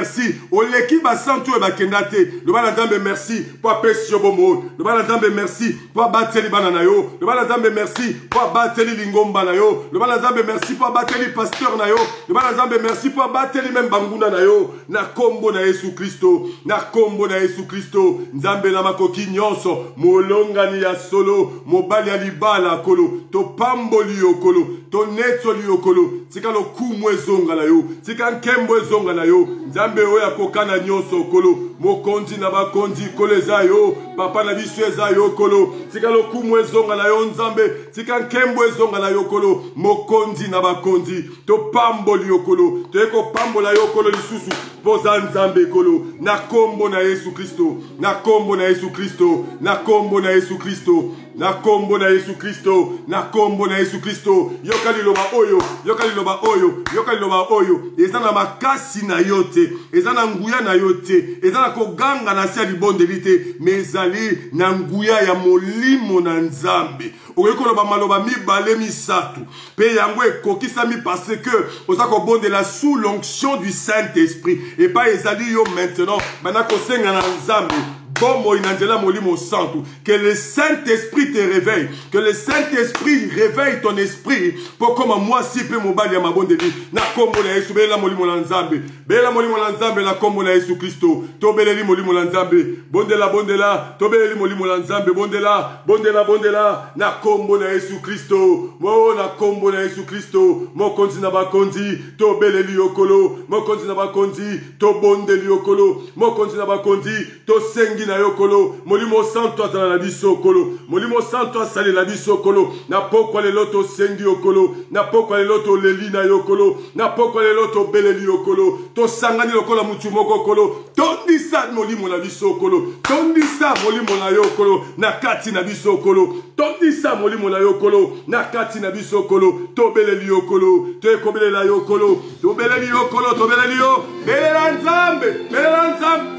merci. Oleki basantu e bakendate. Le bana Nzambe merci pour apesi yobomo. Le bana Nzambe merci pour abateli bana na yo. Le bana Nzambe merci pour abateli lingomba na yo. Le bana Nzambe merci pour abateli pasteur na yo. Le bana Nzambe merci pour abateli même banguna na yo. Na kombo na Yesu Kristo. Na kombo na Yesu Kristo. Nzambe na makoki nyonso. Molongani ya solo. Mobali ya libala kolo. To pamboli yo kolo. To netso yo kolo. Tika lo kumu ezonga na yo. Tika nkembo ezonga na yo. Nzambe oya kokana nyonso kolo. Mokonzi na bakonzi kolo eza yo. Papa na biso eza yo kolo. Tika lo kumu ezonga na yo nzambe. Tika nkembo ezonga na yo kolo. Mokonzi na bakonzi. To pamboli yo kolo. To eko pambola yo kolo lisusu. Poza nzambe kolo. Na kombo na Yesu Kristo. Na kombo na Yesu Kristo. Na kombo na Yesu Kristo. Na kombo na Yesu Kristo. Na kombo na Yesu Kristo. Yokali loba oyo. Yokali loba oyo. Yokali loba oyo. Eza na makasi na yote. Eza na nguya na yote. Eza na koganga na sia libondeli te. Mezali na nguya ya molimo na nzambe. Oyeko loba maloba mibale misatu. Pe yango ekokisami parce que oza kobondela sous l'onction du Saint-Esprit. Et pas ezali yo maintenant. Bana kosenga na nzambe. Que le Saint-Esprit te réveille. Que le Saint-Esprit réveille ton esprit. Pour comme moi si peu mon bali à ma bonne vie. Na kombo na Yesu bela molimo na nzambe. Bela molimo na nzambe na kombo na Yesu Kristo. Tobeleli molimo na nzambe. Bondela bondela. Tobeleli molimo na nzambe. Bondela bondela bondela. Na kombo na Yesu Kristo. Mo na kombo na Yesu Kristo. Mo konzi na bakonzi. Tobeleli okolo. Mo konzi na bakonzi. Tobondeli okolo. Mo konzi na bakonzi. To sengi na yokolo, molimo santo azala na biso kolo, molimo santo asali na biso kolo, na pokwa lelo to sengi yokolo, na pokwa lelo to leli na yokolo, na pokwa lelo to beleli yokolo, to sangani lokola mutu moko kolo, tondisa molimo na biso kolo, tondisa molimo na yokolo, na kati na biso kolo, tondisa molimo na yokolo, na kati na biso kolo, to beleli yokolo, to ekobelela yokolo, to beleli yokolo, to beleli yo, belela nzambe, belela nzambe.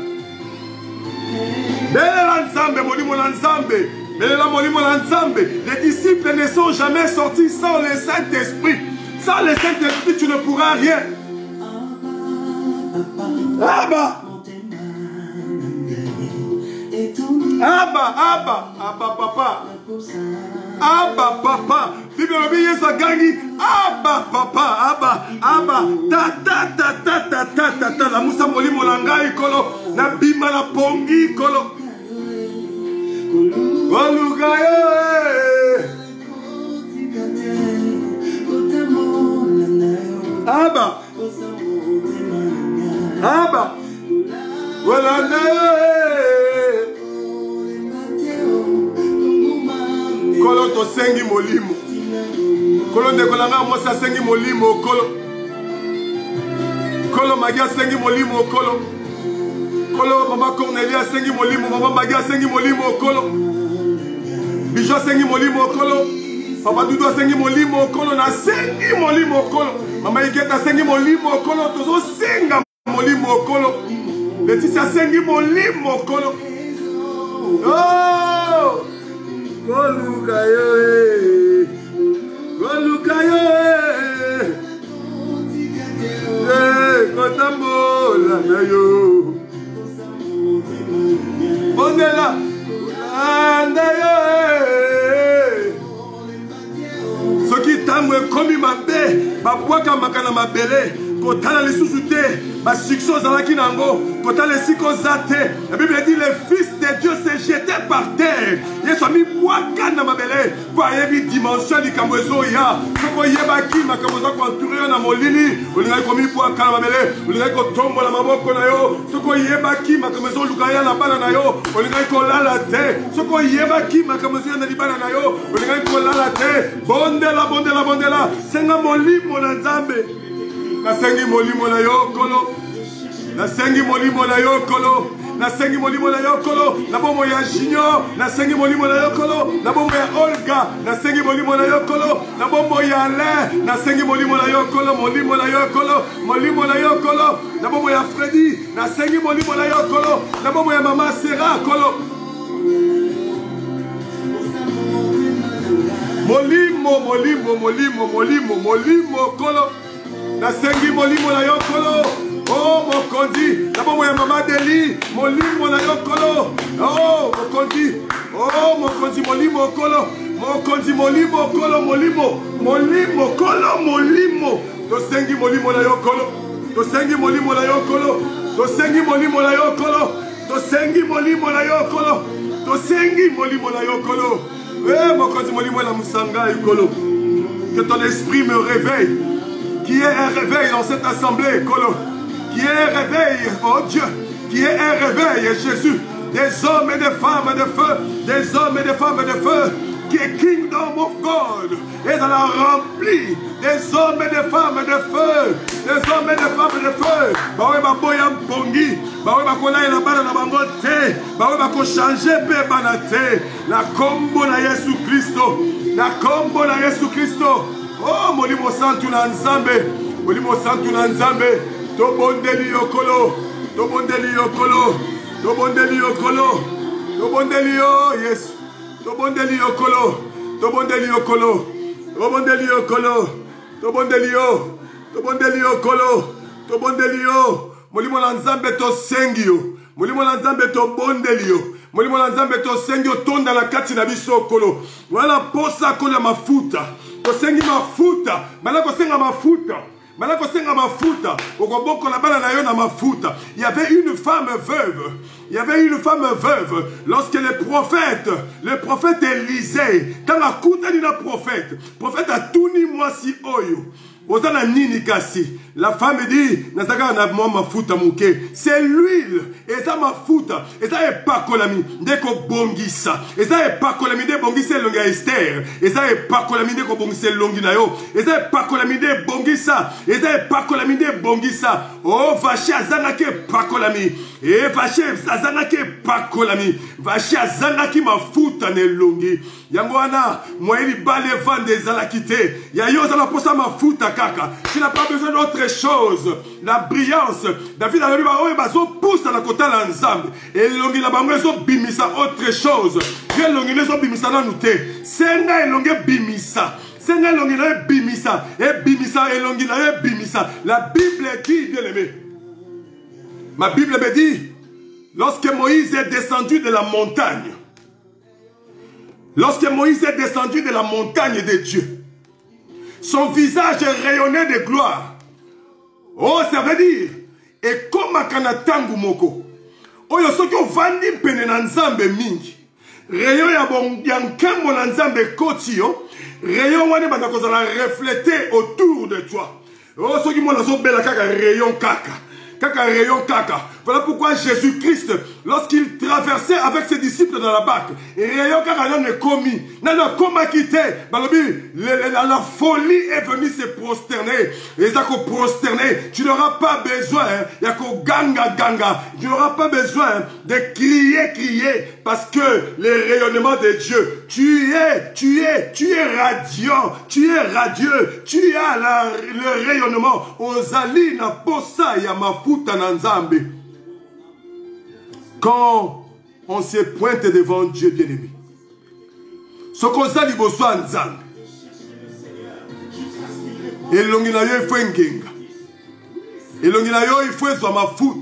Les disciples ne sont jamais sortis sans le Saint-Esprit. Sans le Saint-Esprit, tu ne pourras rien. Abba. Abba, Abba, Abba, papa. Abba, papa. Bible Yesu gangi. Abba, papa, Abba, Abba. Ta. La musa molimo langai kolo. Na bima na pongi kolo. Olugayo. Abba. Abba. Walana. Kolo to sengi molimo. Kolo ndekolanga mosa sengi molimo kolo. Kolo magia sengi molimo kolo. Kolo mama Cornelia sengi molimo, mama magia sengi molimo kolo. Bijo sengi molimo kolo. Papa Dudu sengi molimo kolo na sengi molimo kolo. Mama Iketa sengi molimo kolo tozo senga molimo kolo. Leticia sengi molimo kolo. Oh! Golukayo eh. Golukayo eh. Kotambola na yo. Bondela anda yo. Soki tamwe komi mabe, babwaka makana mabele, kotala lisusu te, basukso zalaki nango, kotala siko zate. La Bible dit le fils de Dieu s'est jeté par terre. Yesu ami bwaka na mabele, kwa yebi dimension likambo ezo ya. Soko yebaki makambo za kwanture na molili, olingai komi bwaka na mabele, olingai kotombola maboko na yo. Soko yebaki makambo ezo lukaya na bana na yo, olingai kolala te. Soko yebaki makambo ezo na libana na yo, olingai kolala te. Bondela bondela bondela, senga molimo na nzambe. Nasengi molimo na yo kolo. Nasengi molimo na yo kolo. Nasengi molimo na yo kolo. Na bomo ya Junior. Nasengi molimo na yo kolo. Na bomo ya Olga. Nasengi molimo na yo kolo. Na bomo ya Alain. Nasengi molimo na yo kolo. Molimo na yo kolo. Molimo na yo kolo. Na bomo ya Freddy. Nasengi molimo na yo kolo. Na bomo ya Mama Sarah kolo. Molimo, molimo, molimo, molimo, molimo kolo. Nasengi molimo na yo kolo. Oh mokonzi, ya Mama Deli, molimo na yokolo. Oh, mokonzi. Oh, mokonzi molimo kolo. Mokonzi molimo kolo molimo. Molimo kolo molimo. Tosengi molimo na yokolo. Tosengi molimo na yokolo. Tosengi molimo na yokolo. Tosengi molimo na yokolo. Tosengi molimo na yokolo. Eh, mokonzi molimo la musanga yokolo. Que ton esprit me réveille. Qui est un réveil dans cette assemblée, Kolo. Qui est un réveil, oh Dieu. Qui est un réveil, Jésus. Des hommes et des femmes de feu. Des hommes et des femmes de feu. Qui est Kingdom of God. Et dans la remplie. Des hommes et des femmes de feu. Des hommes et des femmes de feu. Bawe baboya mbongi. Bawe bakola la bana na bangote. Bawe bako changer pe banate. La combo na Yesu Christo. La combo na Yesu Christo. Oh, molimo santu na nzambe. Molimo santu na nzambe. Tobondeli yokolo. Tobondeli yokolo. Tobondeli yokolo. Tobondeli yo, yes. Tobondeli yokolo. Tobondeli yokolo. Tobondeli yokolo. Tobondeli yo. Tobondeli yokolo. Tobondeli yo. Molimo na nzambe to sengi yo. Molimo na nzambe to bondeli yo. Molimo na nzambe to sengi yo tonda na kati na biso kolo. Wala posa kolo mafuta. Kosengi mafuta. Malako senga mafuta. Malako senga mafuta. Okoboko la bana na yo na mafuta. Il y avait une femme veuve. Il y avait une femme veuve. Lorsque le prophète Élisée, dans la koutani na prophète a tout ni moi si oyo. Ozana nini kasi. La femme dit, Nazaka na mafuta mouke. C'est l'huile. Et ça mafuta. Et ça est pas kolami. Deko bongisa. Et ça est pas kolami de bongisa longa Esther. Et ça est pas kolami de bongisa longi na yo. Et ça est pas kolami de bongisa. Et ça est pas kolami de bongisa. Oh, vache azanake pas kolami. Et vache azanake pas kolami. Vache azanaki mafuta ne longi. Yangwana, moi il bale van des alakite. Yayo zala posa mafuta kaka. Tu n'as pas besoin d'autre chose. La brillance. David a dit, oh, bazo pousse à la côté de l'ensemble. Et l'ongi la bango zo bimisa autre chose. Dieu l'ongi zo bimisa na nute. Senga l'ongi bimisa. Senga l'ongi la bimisa. Et bimisa et l'ongi la bimisa. La Bible dit, bien aimé. Ma Bible me dit, lorsque Moïse est descendu de la montagne, lorsque Moïse est descendu de la montagne de Dieu, son visage rayonnait de gloire. Oh, ça veut dire, et comme akanatangu moko, oh, yosoki ovandi pene na nzambe mingi, rayon ya nkembo na nzambe koti yo, rayon wane banda kozala refléter autour de toi. Oh, soki mona so bela kaka rayon kaka. Kaka rayon kaka. Voilà pourquoi Jésus-Christ, lorsqu'il traversait avec ses disciples dans la barque, rayon kaka n'a commis, n'a pas quitté. La folie est venue se prosterner. Et ça qu'on prosterner, tu n'auras pas besoin, il y a qu'on ganga. Tu n'auras pas besoin de crier, parce que le rayonnement de Dieu, tu es radiant, tu es radieux, tu as le rayonnement. Ozali na posa ya mafuta na nzambe. Quand on se pointe devant Dieu bien-aimé, ce qu'on sait liboso nzambe, et l'ongina yo il faut ngenga, et l'ongina yo il faut être mafuta,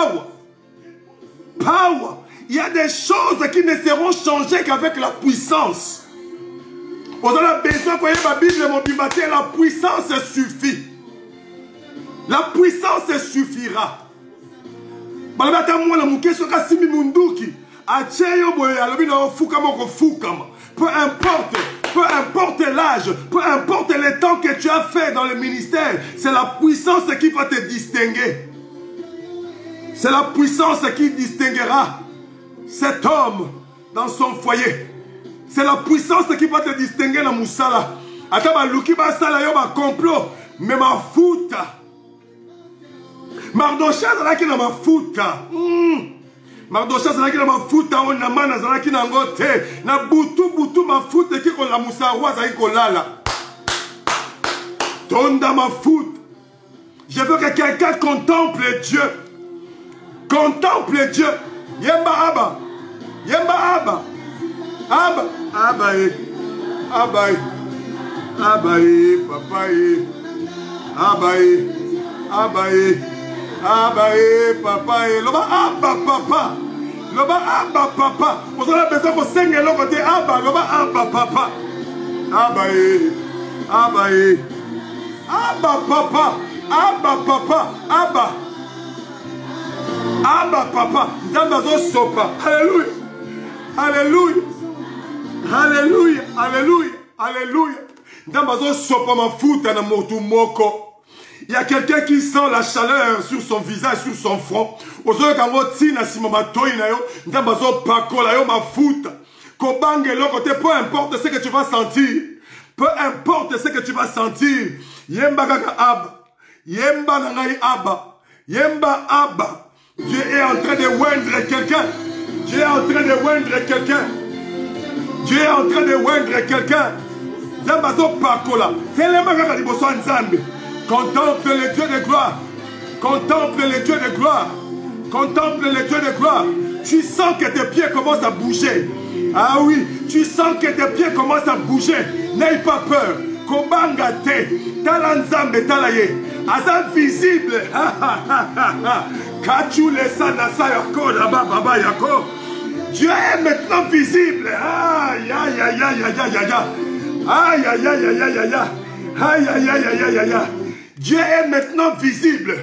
power. Il y a des choses qui ne seront changées qu'avec la puissance. On a besoin que la Bible m'obimate, la puissance suffit. La puissance suffira. Peu importe l'âge, peu importe le temps que tu as fait dans le ministère, c'est la puissance qui va te distinguer. C'est la puissance qui distinguera cet homme dans son foyer. C'est la puissance qui va te distinguer dans Moussala. Ataba luki ba sala yo ba complot, mais ma futa. Mardochas zalaki na mafuta. Mardochas zalaki na mafuta on na mana zalaki na ngote. Na butu mafuta ki ko la musawa zalaki ko lala. Tonda mafuta. Je veux que quelqu'un contemple Dieu. Contemple Dieu. Yemba Abba. Yemba Abba. Abba. Abba. Abba. Abba. Papa. Abba. Abba. Abba, papa, loba, Abba, papa. Loba, Abba, papa. Vous avez besoin de s'engager l'autre côté. Abba, loba, Abba, papa. Abba, Abba, Abba, papa. Abba, papa. Abba. Abba, papa. Zambazo sopa. Alléluia. Alléluia. Alléluia. Alléluia. Alléluia. Zambazo sopa mafuta na motu moko. Il y a quelqu'un qui sent la chaleur sur son visage, sur son front. Aujourd'hui, quand on tient na simama toina yo, zambazo pakola yo mafuta. Kobange lo côté, peu importe ce que tu vas sentir. Peu importe ce que tu vas sentir. Yemba kaka abba. Yemba nangai abba. Yemba abba. Dieu est en train de oindre quelqu'un. Dieu est en train de oindre quelqu'un. Dieu est en train de oindre quelqu'un. Zambazo pakola. Telema kaka liboso nzambe. Contemple les dieux de gloire. Contemple les dieux de gloire. Contemple les dieux de gloire. Tu sens que tes pieds commencent à bouger. Ah oui, tu sens que tes pieds commencent à bouger. N'aie pas peur. Kobanga te. Talanzambe talaye. Azan visible. Kachu lesa nasa yako là-bas, baba yako. Dieu est maintenant visible. Aïe, aïe, aïe, aïe, aïe, aïe, aïe. Aïe, aïe, aïe, aïe, aïe, aïe. Aïe, aïe, aïe, aïe, aïe, aïe. Dieu est maintenant visible.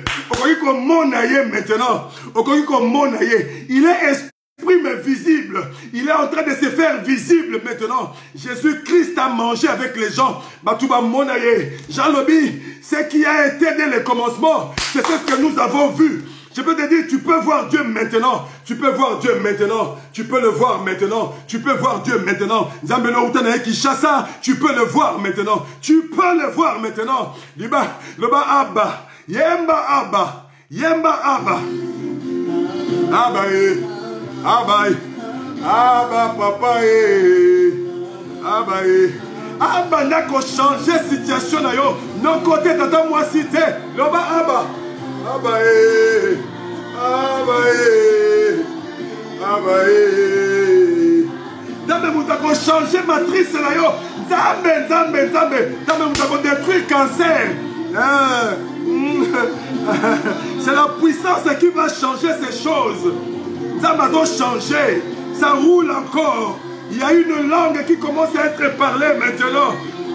Il est esprit mais visible. Il est en train de se faire visible maintenant. Jésus-Christ a mangé avec les gens. Jean Lobi, ce qui a été dès le commencement, c'est ce que nous avons vu. Je peux te dire, tu peux voir Dieu maintenant. Tu peux voir Dieu maintenant. Tu peux le voir maintenant. Tu peux voir Dieu maintenant. Tu peux le voir maintenant. Tu peux le voir maintenant. Liba, loba abba. Yemba abba. Yemba abba. Abba Abba Abba papa Abba Abba n'a qu'à changer situation na yo. Non côté tata moi cité. Loba abba. Abba Abba Abba Dame vous avez changé matrice là yo. Dame vous avez détruit le cancer. C'est la puissance qui va changer ces choses. Dame a changé. Ça roule encore. Il y a une langue qui commence à être parlée maintenant.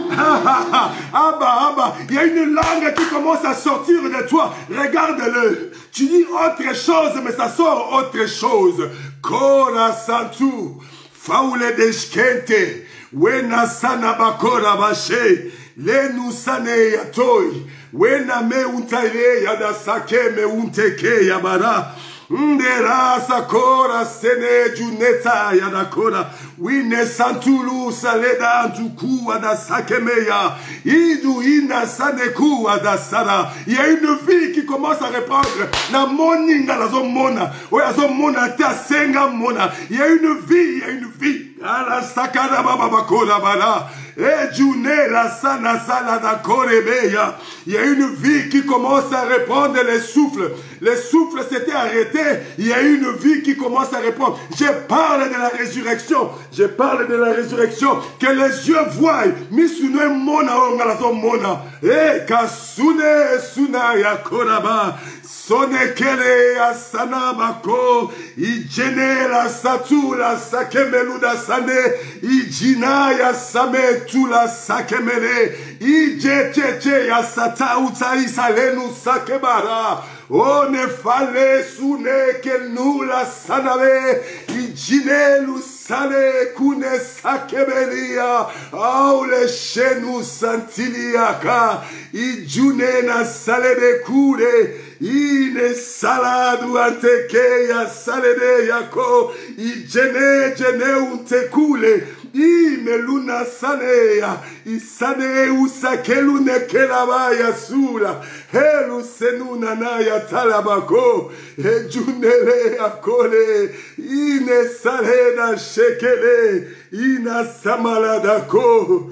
Abba, il y a une langue qui commence à sortir de toi. Regarde-le. Tu dis autre chose, mais ça sort autre chose. Kora santu, faule deshkente, wena sana bakora bashe, lenu sane yatoi, wena me untaile yadasake me unteke yabara. Ndera sakora sene juneta yadakora wine santulu saleda antuku adasakemeya idu ina saneku adasara. Il y a une vie qui commence à reprendre la moninga la zomona oya zomona ta senga mona. Il y a une vie ala sakara baba bakola bala. Et June la sana sala da korebeya. Il y a une vie qui commence à répondre les souffles. Les souffles s'étaient arrêtés. Il y a une vie qui commence à répondre. Je parle de la résurrection. Je parle de la résurrection. Que les yeux voient. Misune mona ongalazo mona. Eh kasune suna ya koraba. Sonekele asana bako ijene la satu la sakemelu da sane ijina ya same tu la sakemele ijecheche ya sata uta isalenu sakebara one fale sune ke nu la sanave ijine lu sale kune sakebelia aule shenu santiliaka ijune na sale de kure ine saladu anteke ya salede yako ijene jene untekule imeluna saneya isane usakelu nekelaba ya sura helu senuna na ya talabako ejunele akole ine saleda shekele ina samaladako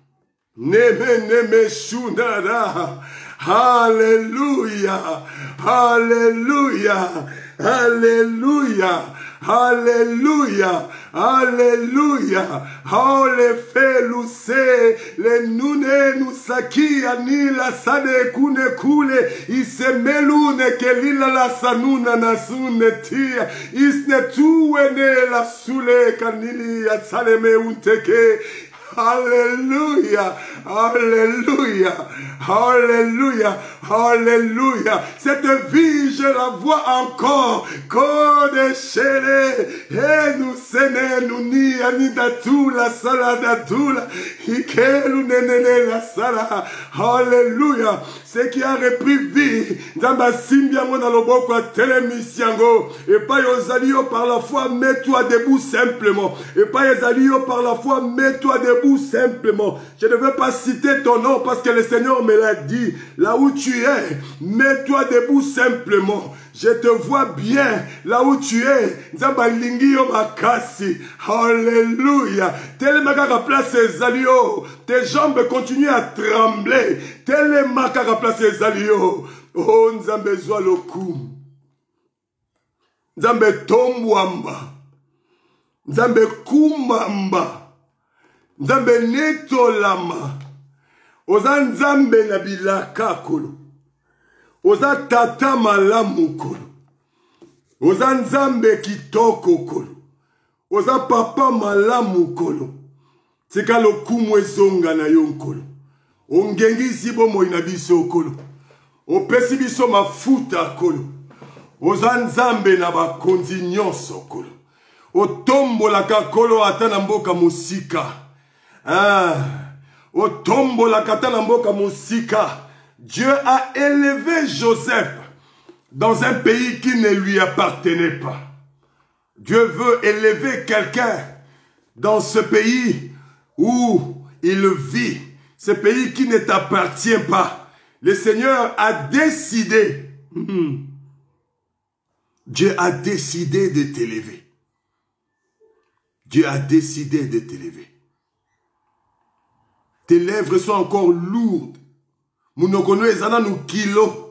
neme shunara. Alléluia, alléluia, alléluia, Alléluia. Alléluia. Oh, les feloussé, les noune, nous saki, anila, sade, kune, kule, isemelune, kelila, la sanuna, nasune, tia, isne tuwene, la sule, kanili, atsaleme, unteke. Alléluia, alléluia, alléluia, alléluia. Cette vie, je la vois encore. Code chéri, et nous séné, nous ni anidatula, saladatula, ikelu nenene la sala. Alléluia. Ce qui a repris vie, Nzamba Simbiango dans le boko à Télémissiango, et pas Yosalio par la foi, mets-toi debout simplement. Et pas Yosalio par la foi, mets-toi debout simplement. Je ne veux pas citer ton nom parce que le Seigneur me l'a dit. Là où tu es, mets-toi debout simplement. Je te vois bien là où tu es. Nzamba Lingio Makasi. Alléluia. Tellement qu'à place Zalio, tes jambes continuent à trembler. Tellement qu'à place Zalio. Oh, Nzambe Zoaloku. Nzambe Tombwamba. Nzambe Kumamba. Nzambe Netolama. Oza Nzambe Nabilaka Kolo. Oza Tata Malamu Kolo. Oza Nzambe Kitoko Kolo. Oza Papa Malamu Kolo. Tika lokumu ezonga na yo nkolo. Ongengisi bomo inabiso kolo. Opesi biso mafuta kolo. Oza Nzambe na bakonzi nyonso kolo. Otombolaka kolo ata na mboka musika. Otombolaka ata na mboka musika. Dieu a élevé Joseph dans un pays qui ne lui appartenait pas. Dieu veut élever quelqu'un dans ce pays où il vit, ce pays qui ne t'appartient pas. Le Seigneur a décidé, Dieu a décidé de t'élever. Dieu a décidé de t'élever. Tes lèvres sont encore lourdes. Monokono ezana nous kilo.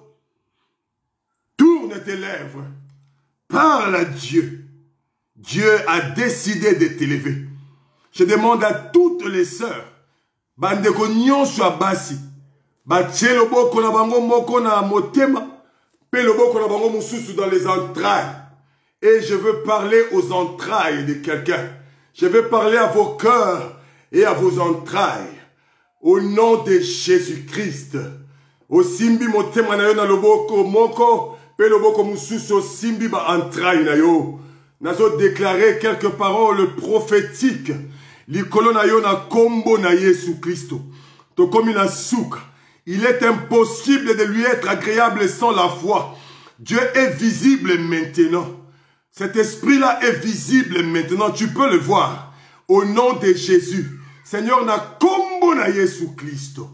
Tourne tes lèvres. Parle à Dieu. Dieu a décidé de t'élever. Je demande à toutes les sœurs, bandeko nyonso abasi, batie loboko na bango moko na motema, pe loboko na bango mususu dans les entrailles. Et je veux parler aux entrailles de quelqu'un. Je veux parler à vos cœurs et à vos entrailles. Au nom de Jésus-Christ. Au simbi motema na yo na loboko moko, pe loboko mususu simbi ba entrailles na yo. Nazo déclarer quelques paroles prophétiques. Likolo na yo na kombo na Yesu Christo. Tokomi na souka. Il est impossible de lui être agréable sans la foi. Dieu est visible maintenant. Cet esprit-là est visible maintenant. Tu peux le voir. Au nom de Jésus. Seigneur, na kombo na Yesu Christo.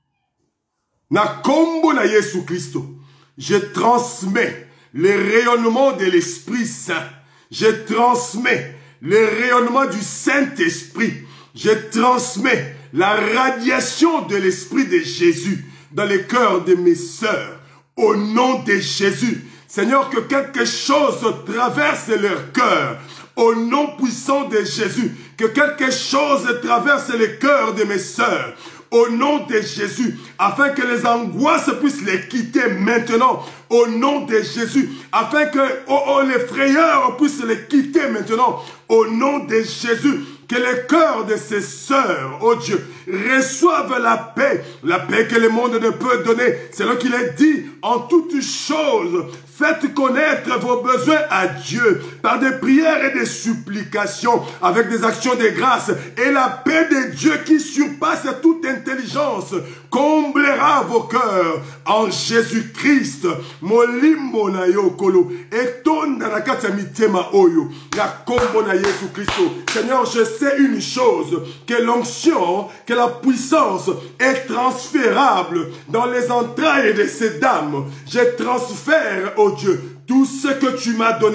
Na kombo na Yesu Christo. Je transmets le rayonnement de l'Esprit Saint. Je transmets le rayonnement du Saint-Esprit. Je transmets la radiation de l'Esprit de Jésus dans les cœurs de mes sœurs. Au nom de Jésus. Seigneur, que quelque chose traverse leur cœur. Au nom puissant de Jésus. Que quelque chose traverse les cœurs de mes sœurs. Au nom de Jésus, afin que les angoisses puissent les quitter maintenant, au nom de Jésus, afin que les frayeurs puissent les quitter maintenant, au nom de Jésus, que les cœurs de ces sœurs, oh Dieu, reçoivent la paix que le monde ne peut donner. C'est là qu'il est dit, en toutes choses, faites connaître vos besoins à Dieu par des prières et des supplications, avec des actions de grâce. Et la paix de Dieu qui surpasse toute intelligence comblera vos cœurs en Jésus-Christ. Molimo na yo kolo etonda na kati ya mitema oyo ya kombo na Yesu Christo. Seigneur, je sais une chose, que l'onction, que la puissance est transférable dans les entrailles de ces dames. Je transfère, oh Dieu, tout ce que tu m'as donné,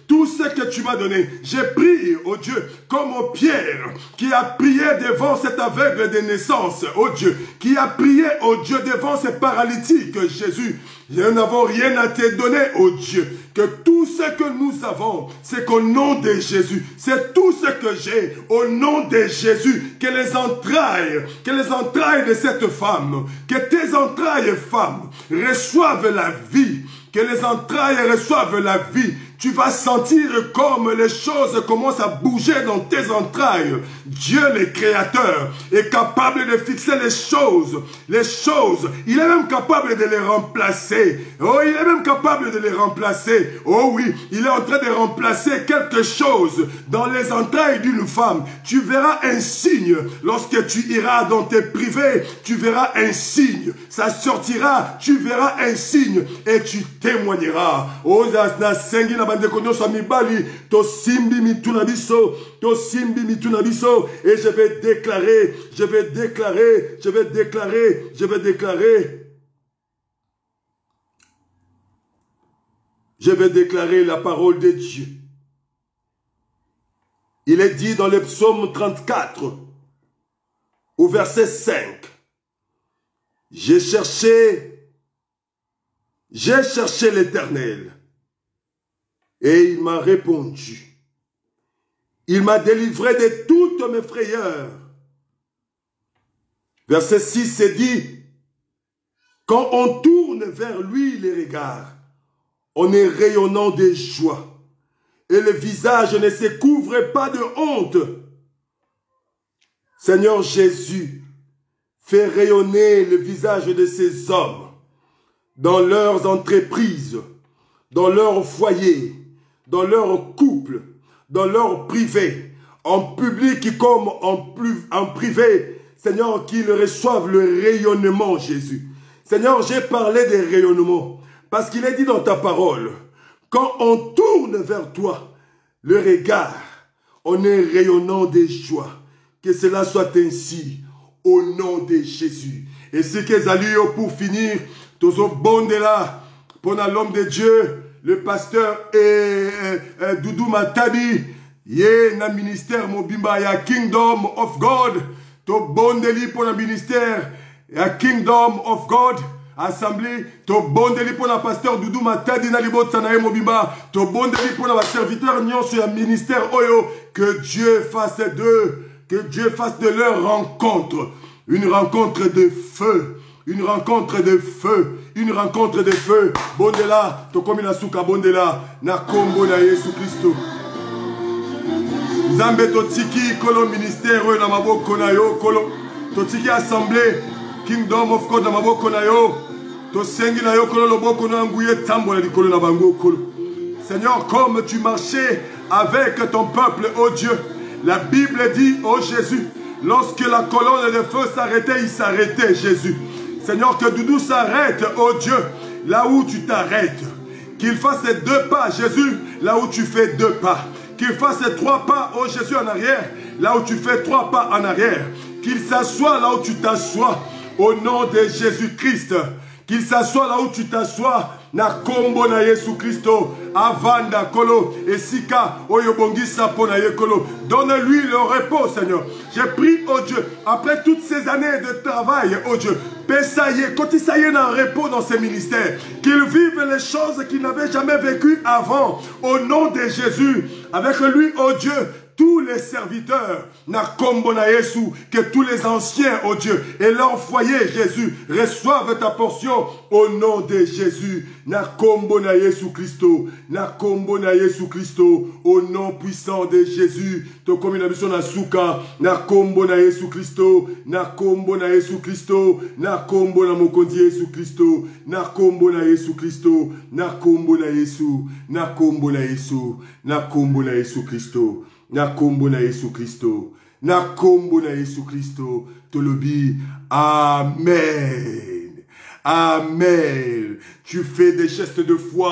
tout ce que tu m'as donné. J'ai prié, oh Dieu, comme au Pierre, qui a prié devant cet aveugle de naissance, oh Dieu, qui a prié, oh Dieu, devant ces paralytiques, Jésus. Nous n'avons rien à te donner, oh Dieu, que tout ce que nous avons, c'est qu'au nom de Jésus, c'est tout ce que j'ai, au nom de Jésus, que les entrailles de cette femme, que tes entrailles, femme, reçoivent la vie, que les entrailles reçoivent la vie. Tu vas sentir comme les choses commencent à bouger dans tes entrailles. Dieu, le Créateur, est capable de fixer les choses. Il est même capable de les remplacer. Oh, il est même capable de les remplacer. Oh oui, il est en train de remplacer quelque chose dans les entrailles d'une femme. Tu verras un signe. Lorsque tu iras dans tes privés, tu verras un signe. Ça sortira, tu verras un signe et tu témoigneras. Oh, et je vais déclarer la parole de Dieu. Il est dit dans le psaume 34, au verset 5, j'ai cherché l'Éternel. Et il m'a répondu. Il m'a délivré de toutes mes frayeurs. Verset 6, c'est dit, quand on tourne vers lui les regards, on est rayonnant de joie. Et le visage ne se couvre pas de honte. Seigneur Jésus, fais rayonner le visage de ces hommes dans leurs entreprises, dans leur foyer, dans leur couple, dans leur privé, en public comme en privé. Seigneur, qu'ils reçoivent le rayonnement, Jésus. Seigneur, j'ai parlé des rayonnements, parce qu'il est dit dans ta parole, quand on tourne vers toi, le regard, on est rayonnant de joie. Que cela soit ainsi, au nom de Jésus. Et ce que Zalio, pour finir, tous au bon de là, pour l'homme de Dieu, le pasteur Doudou Matadi, yé na ministère Mobimba ya Kingdom of God, to bondeli pour le ministère ya Kingdom of God, assemblée, to bondeli pour le pasteur Doudou Matadi na libot sanaye Mobimba, to bondeli pour le serviteur Nyon sur le ministère Oyo, que Dieu fasse d'eux, que Dieu fasse de leur rencontre, une rencontre de feu. Une rencontre de feu, une rencontre de feu. Bondela, tokomina suka bondela, na kombo na Yesu Christo. Zambe totiki kolo ministère na maboko na yo kolo. Totiki assemblée, Kingdom of God na maboko na yo. Tosengi na yo kolo loboko na nguye tambo na likolo na bango kolo. Seigneur, comme tu marchais avec ton peuple, oh Dieu, la Bible dit, oh Jésus, lorsque la colonne de feu s'arrêtait, il s'arrêtait, Jésus. Seigneur, que Doudou s'arrête, oh Dieu, là où tu t'arrêtes. Qu'il fasse 2 pas, Jésus, là où tu fais 2 pas. Qu'il fasse 3 pas, oh Jésus, en arrière, là où tu fais 3 pas en arrière. Qu'il s'assoie là où tu t'assois, au nom de Jésus-Christ. Qu'il s'assoie là où tu t'assois, na kombo na Yesu Christo, avanda kolo, esika, oyobongisa pona yekolo. Donne-lui le repos, Seigneur. J'ai pris, oh Dieu, après toutes ces années de travail, oh Dieu, Pessaye, cotisaye dans le repos dans ces ministères, qu'ils vivent les choses qu'ils n'avaient jamais vécues avant, au nom de Jésus. Avec lui, oh Dieu, tous les serviteurs, na kombo na Yesu, que tous les anciens, oh Dieu, et leur foyer, Jésus, reçoivent ta portion au nom de Jésus. Na kombo na Yesu Christo, na kombo na Yesu Christo, au nom puissant de Jésus. To komi na biso na suka, na kombo na Yesu Christo, na kombo na Yesu Christo, na kombo na mokonzi Yesu Christo, na kombo na Yesu Christo, na kombo na Yesu, na kombo na Yesu, na kombo na Yesu Christo. Na kombo na Yesu Christo, na kombo na Yesu Christo, tolobi, Amen. Amen. Tu fais des gestes de foi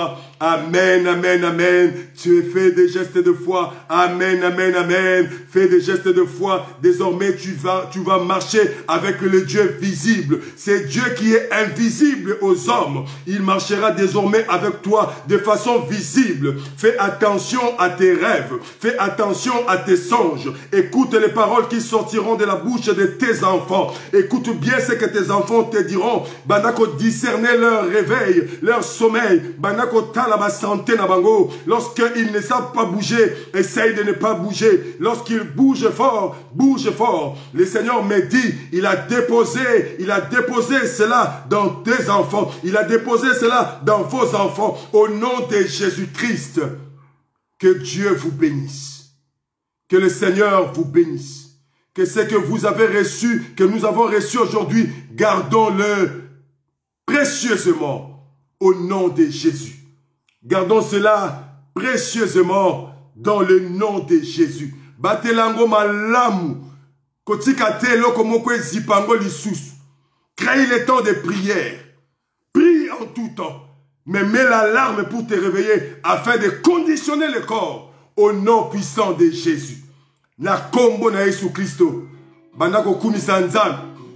Amen, amen, amen. Tu es fait des gestes de foi. Amen, amen, amen. Fais des gestes de foi. Désormais, tu vas marcher avec le Dieu visible. C'est Dieu qui est invisible aux hommes. Il marchera désormais avec toi de façon visible. Fais attention à tes rêves. Fais attention à tes songes. Écoute les paroles qui sortiront de la bouche de tes enfants. Écoute bien ce que tes enfants te diront. Banako discerner leur réveil, leur sommeil. Banako tala ba santé na bango. Lorsqu'ils ne savent pas bouger, essaye de ne pas bouger. Lorsqu'ils bougent fort, bouge fort. Le Seigneur me dit, il a déposé cela dans tes enfants. Il a déposé cela dans vos enfants. Au nom de Jésus-Christ, que Dieu vous bénisse. Que le Seigneur vous bénisse. Que ce que vous avez reçu, que nous avons reçu aujourd'hui, gardons-le précieusement au nom de Jésus. Gardons cela précieusement dans le nom de Jésus. Batelango malamu. Kotika te loko moko zipango lisusu. Crée le temps de prière. Prie en tout temps. Mais mets l'alarme pour te réveiller afin de conditionner le corps au nom puissant de Jésus. Na kombo na Yesu Christo. Bandako kumisa nzambe.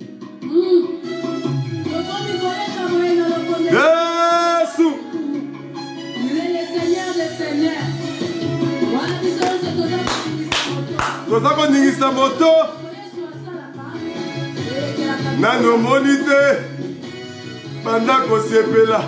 Yesu. Il est le Seigneur des Seigneurs. Tozako ningisa moto. Nano monite. Bandako sepela.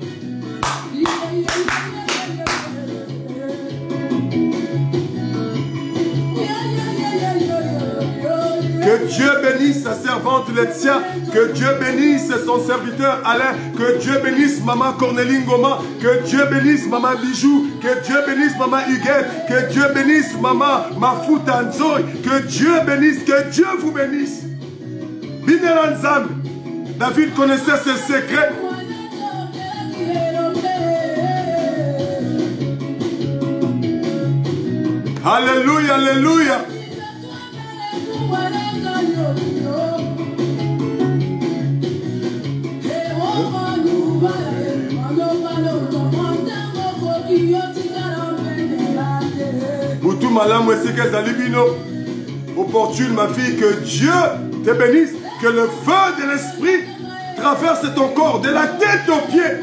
Que Dieu bénisse sa servante Letia, que Dieu bénisse son serviteur Alain, que Dieu bénisse maman Cornéline Goma, que Dieu bénisse maman Bijou, que Dieu bénisse maman Huguette, que Dieu bénisse maman Mafuta Nzoy, que Dieu bénisse, que Dieu vous bénisse. Bineranzam, David connaissait ses secrets. Alléluia, alléluia. Boutou malam esike zalibino. Opportune ma fille, que Dieu te bénisse, que le feu de l'esprit traverse ton corps de la tête aux pieds.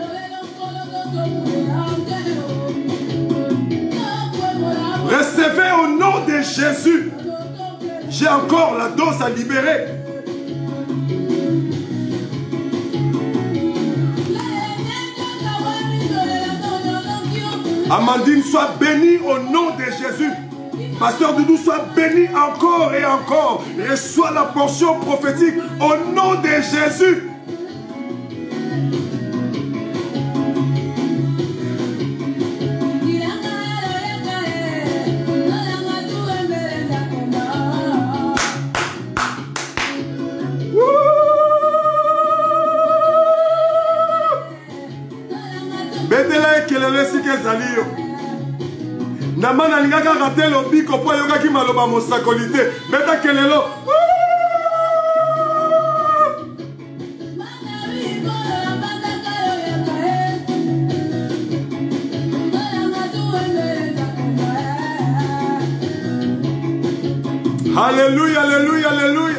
Recevez au nom de Jésus. J'ai encore la dose à libérer. Amandine, sois bénie au nom de Jésus. Pasteur Doudou, sois béni encore et encore. Reçois la portion prophétique au nom de Jésus. Namana lingaka raté lobiko po yoga ki maloba mosakolité. Beta kelelo. Alléluia, alléluia, alléluia.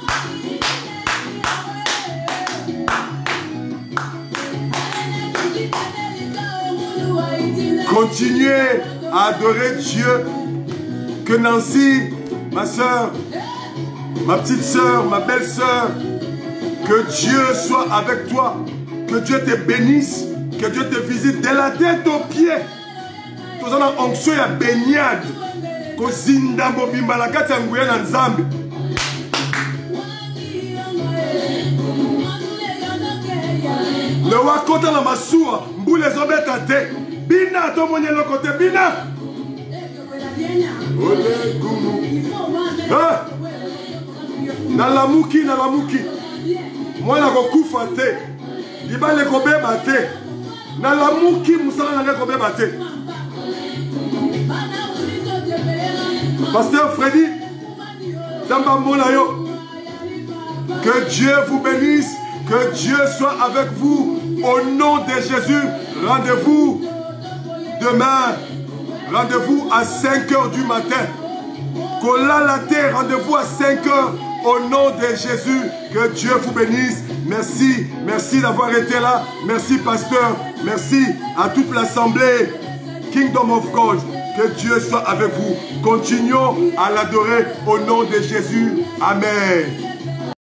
Continuez à adorer Dieu. Que Nancy, ma soeur, ma petite soeur, ma belle-soeur, que Dieu soit avec toi. Que Dieu te bénisse. Que Dieu te visite de la tête aux pieds. Tous en a onction ya baignade. Ko zinda mbobimba la kati ya nguya na nzambe. Le wakota na masuwa mbule zobeta te. Bina to monye lo côté bina. Ole gumu. Ah! Na lamuki na lamuki. Mwana kokufa te. Libale kobeba te. Na lamuki musala na kobeba te. Pasteur Freddy, que Dieu vous bénisse, que Dieu soit avec vous. Au nom de Jésus, rendez-vous Demain, rendez-vous à 5 h du matin. Kolalate, rendez-vous à 5 h au nom de Jésus. Que Dieu vous bénisse. Merci, merci d'avoir été là. Merci pasteur. Merci à toute l'assemblée Kingdom of God. Que Dieu soit avec vous. Continuons à l'adorer au nom de Jésus. Amen.